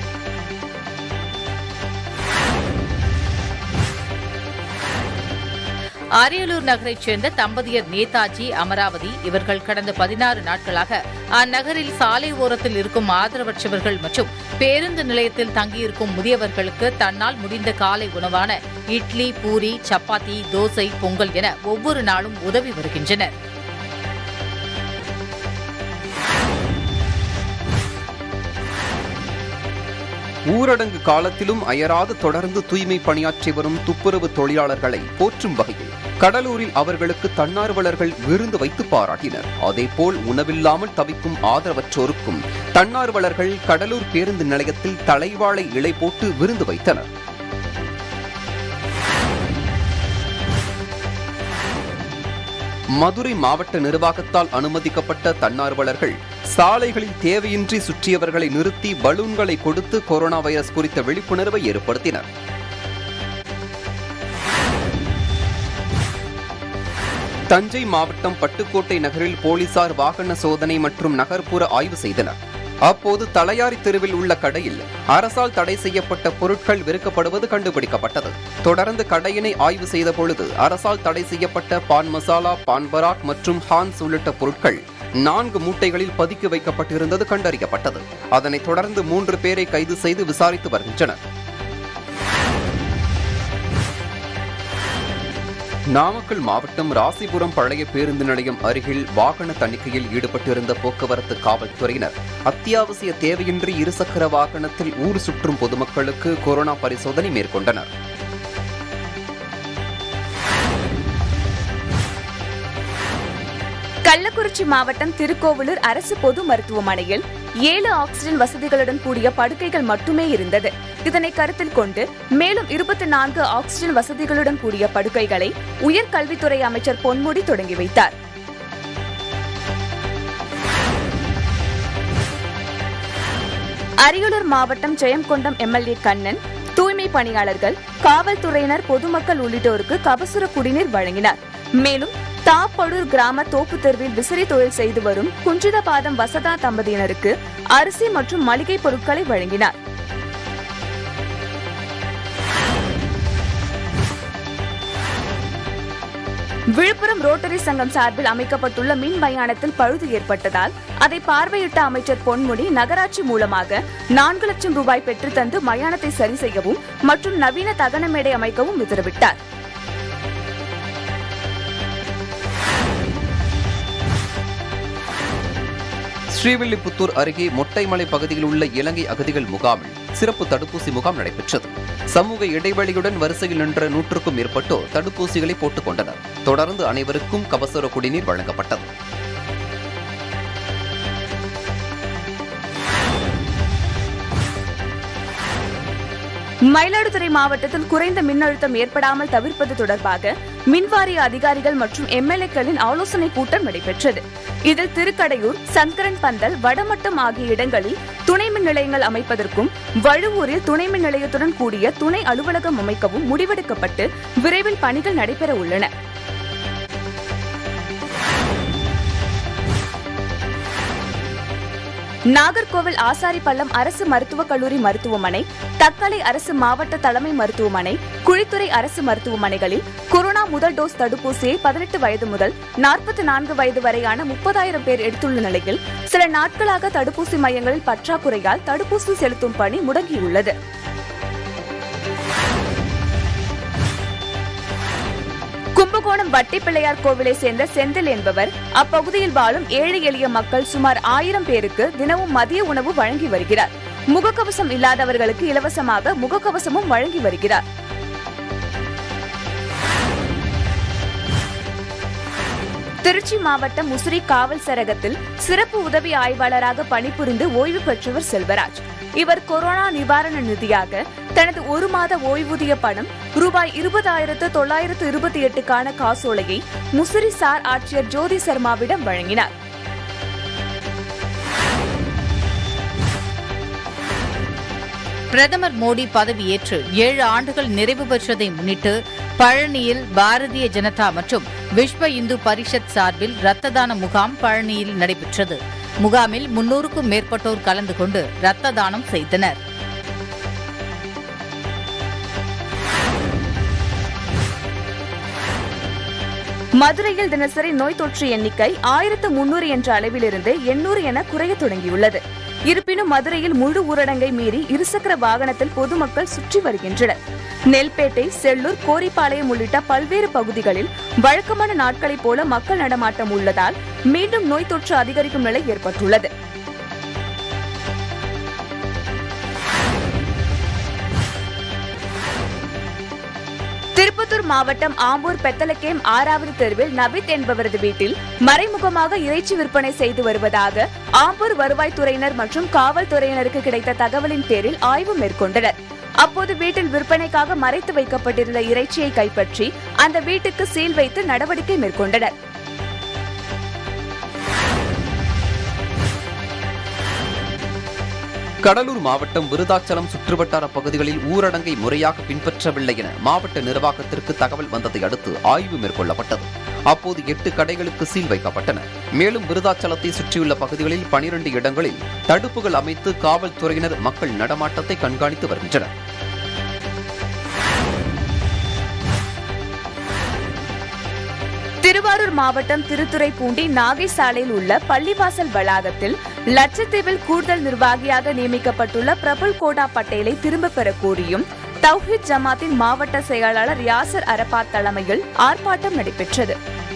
அரியலூர் நகரைச் சேர்ந்த தம்பதியர் நேதாஜி, அமராவதி இவர்கள் கடந்த பதினாறு நாட்களாக அந்நகரில் சாலை ஓரத்தில் இருக்கும் ஆதரவற்றவர்கள் மற்றும் பேருந்து நிலையத்தில் தங்கியிருக்கும் முதியவர்களுக்கு தன்னால் முடிந்த காலை உணவான இட்லி, பூரி, சப்பாத்தி, தோசை, பொங்கல் என ஒவ்வொரு நாளும் உதவி வருகின்றனர். ஊரடங்கு காலத்திலும் அயராது தொடர்ந்து தூய்மை பணியாற்றி வரும் துப்புரவு தொழிலாளர்களை போற்றும் வகையில் கடலூரில் அவர்களுக்கு தன்னார்வலர்கள் விருந்து வைத்து பாராட்டினர். அதேபோல் உணவில்லாமல் தவிக்கும் ஆதரவற்றோருக்கும் தன்னார்வலர்கள் கடலூர் பேருந்து நிலையத்தில் தலைவாழை இலை போட்டு விருந்து வைத்தனர். மதுரை மாவட்ட நிர்வாகத்தால் அனுமதிக்கப்பட்ட தன்னார்வலர்கள் சாலைகளில் தேவையின்றி சுற்றியவர்களை நிறுத்தி பலூன்களை கொடுத்து கொரோனா வைரஸ் குறித்த விழிப்புணர்வை ஏற்படுத்தினர். தஞ்சை மாவட்டம் பட்டுக்கோட்டை நகரில் போலீசார் வாகன சோதனை மற்றும் நகர்ப்புற ஆய்வு செய்தனர். அப்போது தலையாரி தெருவில் உள்ள கடையில் அரசால் தடை செய்யப்பட்ட பொருட்கள் விற்கப்படுவது கண்டுபிடிக்கப்பட்டது. தொடர்ந்து கடையினை ஆய்வு செய்த பொழுது அரசால் தடை செய்யப்பட்ட பான் மசாலா, பான் பராக் மற்றும் ஹான்ஸ் உள்ளிட்ட பொருட்கள் நான்கு மூட்டைகளில் பதுக்கி வைக்கப்பட்டிருந்தது கண்டறியப்பட்டது. அதனைத் தொடர்ந்து மூன்று பேரை கைது செய்து விசாரித்து வருகின்றனர். நாமக்கல் மாவட்டம் ராசிபுரம் பழைய பேருந்து நிலையம் அருகில் வாகன தணிக்கையில் ஈடுபட்டிருந்த போக்குவரத்து காவல்துறையினர் அத்தியாவசிய தேவையின்றி இருசக்கர வாகனத்தில் ஊர் சுற்றும் பொதுமக்களுக்கு கொரோனா பரிசோதனை மேற்கொண்டனர். கள்ளக்குறிச்சி மாவட்டம் திருக்கோவிலூர் அரசு பொது மருத்துவமனையில் ஏழு ஆக்சிஜன் வசதிகளுடன் கூடிய படுக்கைகள் மட்டுமே இருந்தது. இதனை கருத்தில் கொண்டு மேலும் இருபத்தி நான்கு ஆக்சிஜன் வசதிகளுடன் கூடிய படுக்கைகளை உயர்கல்வித்துறை அமைச்சர் பொன்முடி தொடங்கி வைத்தார். அரியலூர் மாவட்டம் ஜெயங்கொண்டம் எம்எல்ஏ கண்ணன் தூய்மை பணியாளர்கள், காவல்துறையினர், பொதுமக்கள் உள்ளிட்டோருக்கு கபசுர குடிநீர் வழங்கினார். மேலும் தாப்படூர் கிராம தோப்பு தெருவில் விசிறி தொழில் செய்து வரும் குஞ்சிதபாதம் வசதா தம்பதியினருக்கு அரிசி மற்றும் மளிகை பொருட்களை வழங்கினார். விழுப்புரம் ரோட்டரி சங்கம் சார்பில் அமைக்கப்பட்டுள்ள மின் மயானத்தில் பழுது ஏற்பட்டதால் அதை பார்வையிட்ட அமைச்சர் பொன்முடி நகராட்சி மூலமாக நான்கு லட்சம் ரூபாய் பெற்று தந்து மயானத்தை சரி செய்யவும் மற்றும் நவீன தகன மேடை அமைக்கவும் உத்தரவிட்டார். ஸ்ரீவில்லிபுத்தூர் அருகே மொட்டைமலை பகுதியில் உள்ள இலங்கை அகதிகள் முகாமில் சிறப்பு தடுப்பூசி முகாம் நடைபெற்றது. சமூக இடைவெளியுடன் வரிசையில் நின்ற நூற்றுக்கும் மேற்பட்டோர் தடுப்பூசிகளை போட்டுக் கொண்டனர். தொடர்ந்து அனைவருக்கும் கபசுர குடிநீர் வழங்கப்பட்டது. மயிலாடுதுறை மாவட்டத்தில் குறைந்த மின்னழுத்தம் ஏற்படாமல் தவிர்ப்பது தொடர்பாக மின்வாரிய அதிகாரிகள் மற்றும் எம்எல்ஏக்களின் ஆலோசனைக் கூட்டம் நடைபெற்றது. இதில் திருக்கடையூர், சங்கரன் பந்தல், வடமட்டம் ஆகிய இடங்களில் துணை மின் நிலையங்கள் அமைப்பதற்கும் வழுவூரில் துணை மின் நிலையத்துடன் கூடிய துணை அலுவலகம் அமைக்கவும் முடிவெடுக்கப்பட்டு விரைவில் பணிகள் நடைபெற உள்ளன. நாகர்கோவில் ஆசாரிப்பள்ளம் அரசு மருத்துவக் கல்லூரி மருத்துவமனை, தக்கலை அரசு மாவட்ட தலைமை மருத்துவமனை, குழித்துறை அரசு மருத்துவமனைகளில் கொரோனா முதல் டோஸ் தடுப்பூசியை பதினெட்டு வயது முதல் நாற்பத்தி நான்கு வயது வரையான முப்பதாயிரம் பேர் எடுத்துள்ள நிலையில் சில நாட்களாக தடுப்பூசி மையங்களில் பற்றாக்குறையால் தடுப்பூசி செலுத்தும் பணி முடங்கியுள்ளது. கும்பகோணம் வட்டிப்பிள்ளையார் கோவிலை சேர்ந்த செந்தில் என்பவர் அப்பகுதியில் வாழும் ஏழை எளிய மக்கள் சுமார் ஆயிரம் பேருக்கு தினமும் மதிய உணவு வழங்கி வருகிறார். முகக்கவசம் இல்லாதவர்களுக்கு இலவசமாக முகக்கவசமும் வழங்கி வருகிறார். திருச்சி மாவட்டம் முசிறி காவல் சரகத்தில் சிறப்பு உதவி ஆய்வாளராக பணிபுரிந்து ஓய்வு பெற்றவர் செல்வராஜ். இவர் கொரோனா நிவாரண நிதியாக தனது ஒரு மாத ஓய்வூதிய பணம் ரூபாய் இருபதாயிரத்து தொள்ளாயிரத்து இருபத்தி எட்டுக்கான காசோலையை முசிறி சார் ஆட்சியர் ஜோதி சர்மாவிடம் வழங்கினார். பிரதமர் மோடி பதவியேற்று ஏழு ஆண்டுகள் நிறைவு பெற்றதை முன்னிட்டு பழனியில் பாரதிய ஜனதா மற்றும் விஸ்வ இந்து பரிஷத் சார்பில் ரத்த தான முகாம் பழனியில் நடைபெற்றது. முகாமில் முன்னூறுக்கும் மேற்பட்டோர் கலந்து கொண்டு ரத்த தானம் செய்தனர். மதுரையில் தினசரி நோய் தொற்று எண்ணிக்கை ஆயிரத்து முன்னூறு என்ற அளவிலிருந்து எண்ணூறு என குறைய தொடங்கியுள்ளது. இருப்பினும் மதுரையில் முழு ஊரடங்கை மீறி இருசக்கர வாகனத்தில் பொதுமக்கள் சுற்றி வருகின்றனர். நெல்பேட்டை, செல்லூர், கோரிப்பாளையம் உள்ளிட்ட பல்வேறு பகுதிகளில் வழக்கமான நாட்களைப் போல மக்கள் நடமாட்டம் உள்ளதால் மீண்டும் நோய் தொற்று அதிகரிக்கும் நிலை ஏற்பட்டுள்ளது. திருப்பத்தூர் மாவட்டம் ஆம்பூர் பெத்தலக்கேம் ஆறாவது தெருவில் நபித் என்பவரது வீட்டில் மறைமுகமாக இறைச்சி விற்பனை செய்து வருவதாக ஆம்பூர் வருவாய்த்துறையினர் மற்றும் காவல்துறையினருக்கு கிடைத்த தகவலின் பேரில் ஆய்வு மேற்கொண்டனர். அப்போது வீட்டில் விற்பனைக்காக மறைத்து வைக்கப்பட்டிருந்த இறைச்சியை கைப்பற்றி அந்த வீட்டுக்கு சீல் வைத்து நடவடிக்கை மேற்கொண்டனர். கடலூர் மாவட்டம் விருதாச்சலம் சுற்றுவட்டார பகுதிகளில் ஊரடங்கை முறையாக பின்பற்றவில்லை என மாவட்ட நிர்வாகத்திற்கு தகவல் வந்ததை அடுத்து ஆய்வு மேற்கொள்ளப்பட்டது. அப்போது எட்டு கடைகளுக்கு சீல் வைக்கப்பட்டன. மேலும் விருதாச்சலத்தை சுற்றியுள்ள பகுதிகளில் பனிரண்டு இடங்களில் தடுப்புகள் அமைத்து காவல்துறையினர் மக்கள் நடமாட்டத்தை கண்காணித்து வருகின்றனர். திருவாரூர் மாவட்டம் திருத்துறைப்பூண்டி நாகை சாலையில் உள்ள பள்ளிவாசல் வளாகத்தில் லட்சத்தீவில் கூடுதல் நிர்வாகியாக நியமிக்கப்பட்டுள்ள பிரபுல் கோடா பட்டேலை திரும்பப் பெற கோரியும் தௌஹீத் ஜமாத்தின் மாவட்ட செயலாளர் யாசர் அரபாத் தலைமையில் ஆர்ப்பாட்டம் நடைபெற்றது.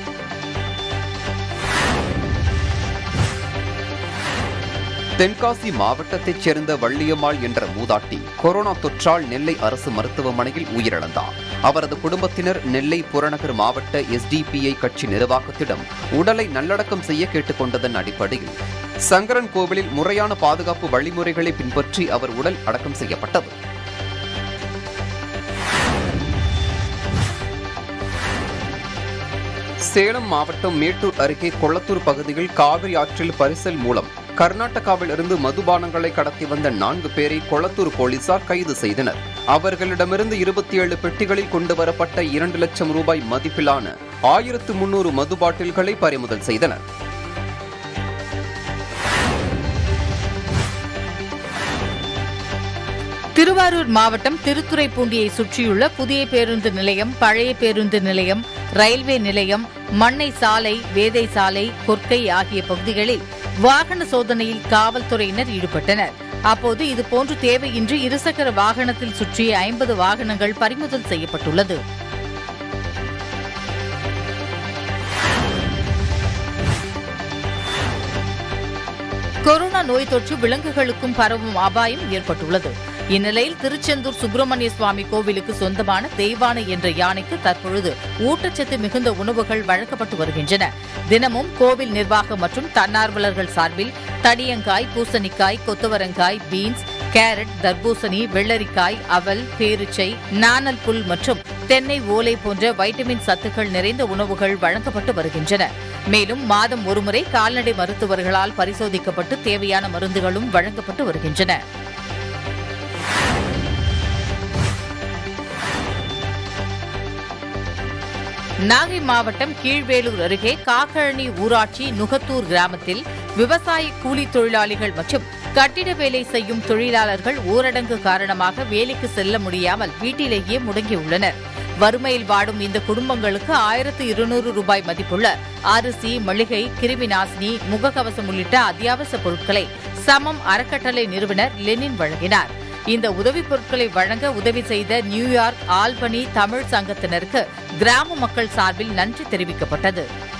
தென்காசி மாவட்டத்தைச் சேர்ந்த வள்ளியம்மாள் என்ற மூதாட்டி கொரோனா தொற்றால் நெல்லை அரசு மருத்துவமனையில் உயிரிழந்தார். அவரது குடும்பத்தினர் நெல்லை புறநகர் மாவட்ட எஸ்டிபிஐ கட்சி நிர்வாகத்திடம் உடலை நல்லடக்கம் செய்ய கேட்டுக் கொண்டதன் அடிப்படையில் சங்கரன் கோவிலில் முறையான பாதுகாப்பு வழிமுறைகளை பின்பற்றி அவர் உடல் அடக்கம் செய்யப்பட்டது. சேலம் மாவட்டம் மேட்டூர் அருகே கொளத்தூர் பகுதியில் காவிரி ஆற்றில் பரிசல் மூலம் கர்நாடகாவில் இருந்து மதுபானங்களை கடத்தி வந்த நான்கு பேரை கொளத்தூர் போலீசார் கைது செய்தனர். அவர்களிடமிருந்து இருபத்தி ஏழு பெட்டிகளில் கொண்டு வரப்பட்ட இரண்டு லட்சம் ரூபாய் மதிப்பிலான ஆயிரத்து முன்னூறு மது பாட்டில்களை பறிமுதல் செய்தனர். திருவாரூர் மாவட்டம் திருத்துறைப்பூண்டியை சுற்றியுள்ள புதிய பேருந்து நிலையம், பழைய பேருந்து நிலையம், ரயில்வே நிலையம், மண்ணை சாலை, வேதை சாலை, கொற்கை ஆகிய பகுதிகளில் வாகன சோதனையில் காவல்துறையினர் ஈடுபட்டனர். அப்போது இதுபோன்று தேவையின்றி இருசக்கர வாகனத்தில் சுற்றிய ஐம்பது வாகனங்கள் பறிமுதல் செய்யப்பட்டுள்ளது. நோய் தொற்று விலங்குகளுக்கும் பரவும் அபாயம் ஏற்பட்டுள்ளது. இந்நிலையில் திருச்செந்தூர் சுப்பிரமணிய சுவாமி கோவிலுக்கு சொந்தமான தெய்வானை என்ற யானைக்கு தற்பொழுது ஊட்டச்சத்து மிகுந்த உணவுகள் வழங்கப்பட்டு வருகின்றன. தினமும் கோவில் நிர்வாகம் மற்றும் தன்னார்வலர்கள் சார்பில் தடியங்காய், பூசணிக்காய், கொத்தவரங்காய், பீன்ஸ், கேரட், தர்பூசணி, வெள்ளரிக்காய், அவல், பேரிச்சை, நாணல் புல் மற்றும் தென்னை ஓலை போன்ற வைட்டமின் சத்துக்கள் நிறைந்த உணவுகள் வழங்கப்பட்டு வருகின்றன. மேலும் மாதம் ஒருமுறை கால்நடை மருத்துவர்களால் பரிசோதிக்கப்பட்டு தேவையான மருந்துகளும் வழங்கப்பட்டு வருகின்றன. நாகை மாவட்டம் கீழ்வேலூர் அருகே காக்கழனி ஊராட்சி நுகத்தூர் கிராமத்தில் விவசாய கூலி தொழிலாளிகள் மற்றும் கட்டிட வேலை செய்யும் தொழிலாளர்கள் ஊரடங்கு காரணமாக வேலைக்கு செல்ல முடியாமல் வீட்டிலேயே முடங்கியுள்ளனர். வறுமையில் வாடும் இந்த குடும்பங்களுக்கு ஆயிரத்து இருநூறு ரூபாய் மதிப்புள்ள அரிசி, மளிகை, கிருமி நாசினி, முகக்கவசம் உள்ளிட்ட அத்தியாவசிய பொருட்களை சமம் அறக்கட்டளை நிறுவனர் லெனின் வழங்கினார். இந்த உதவிப் பொருட்களை வழங்க உதவி செய்த நியூயார்க் ஆல்பனி தமிழ் சங்கத்தினருக்கு கிராம மக்கள் சார்பில் நன்றி தெரிவிக்கப்பட்டது.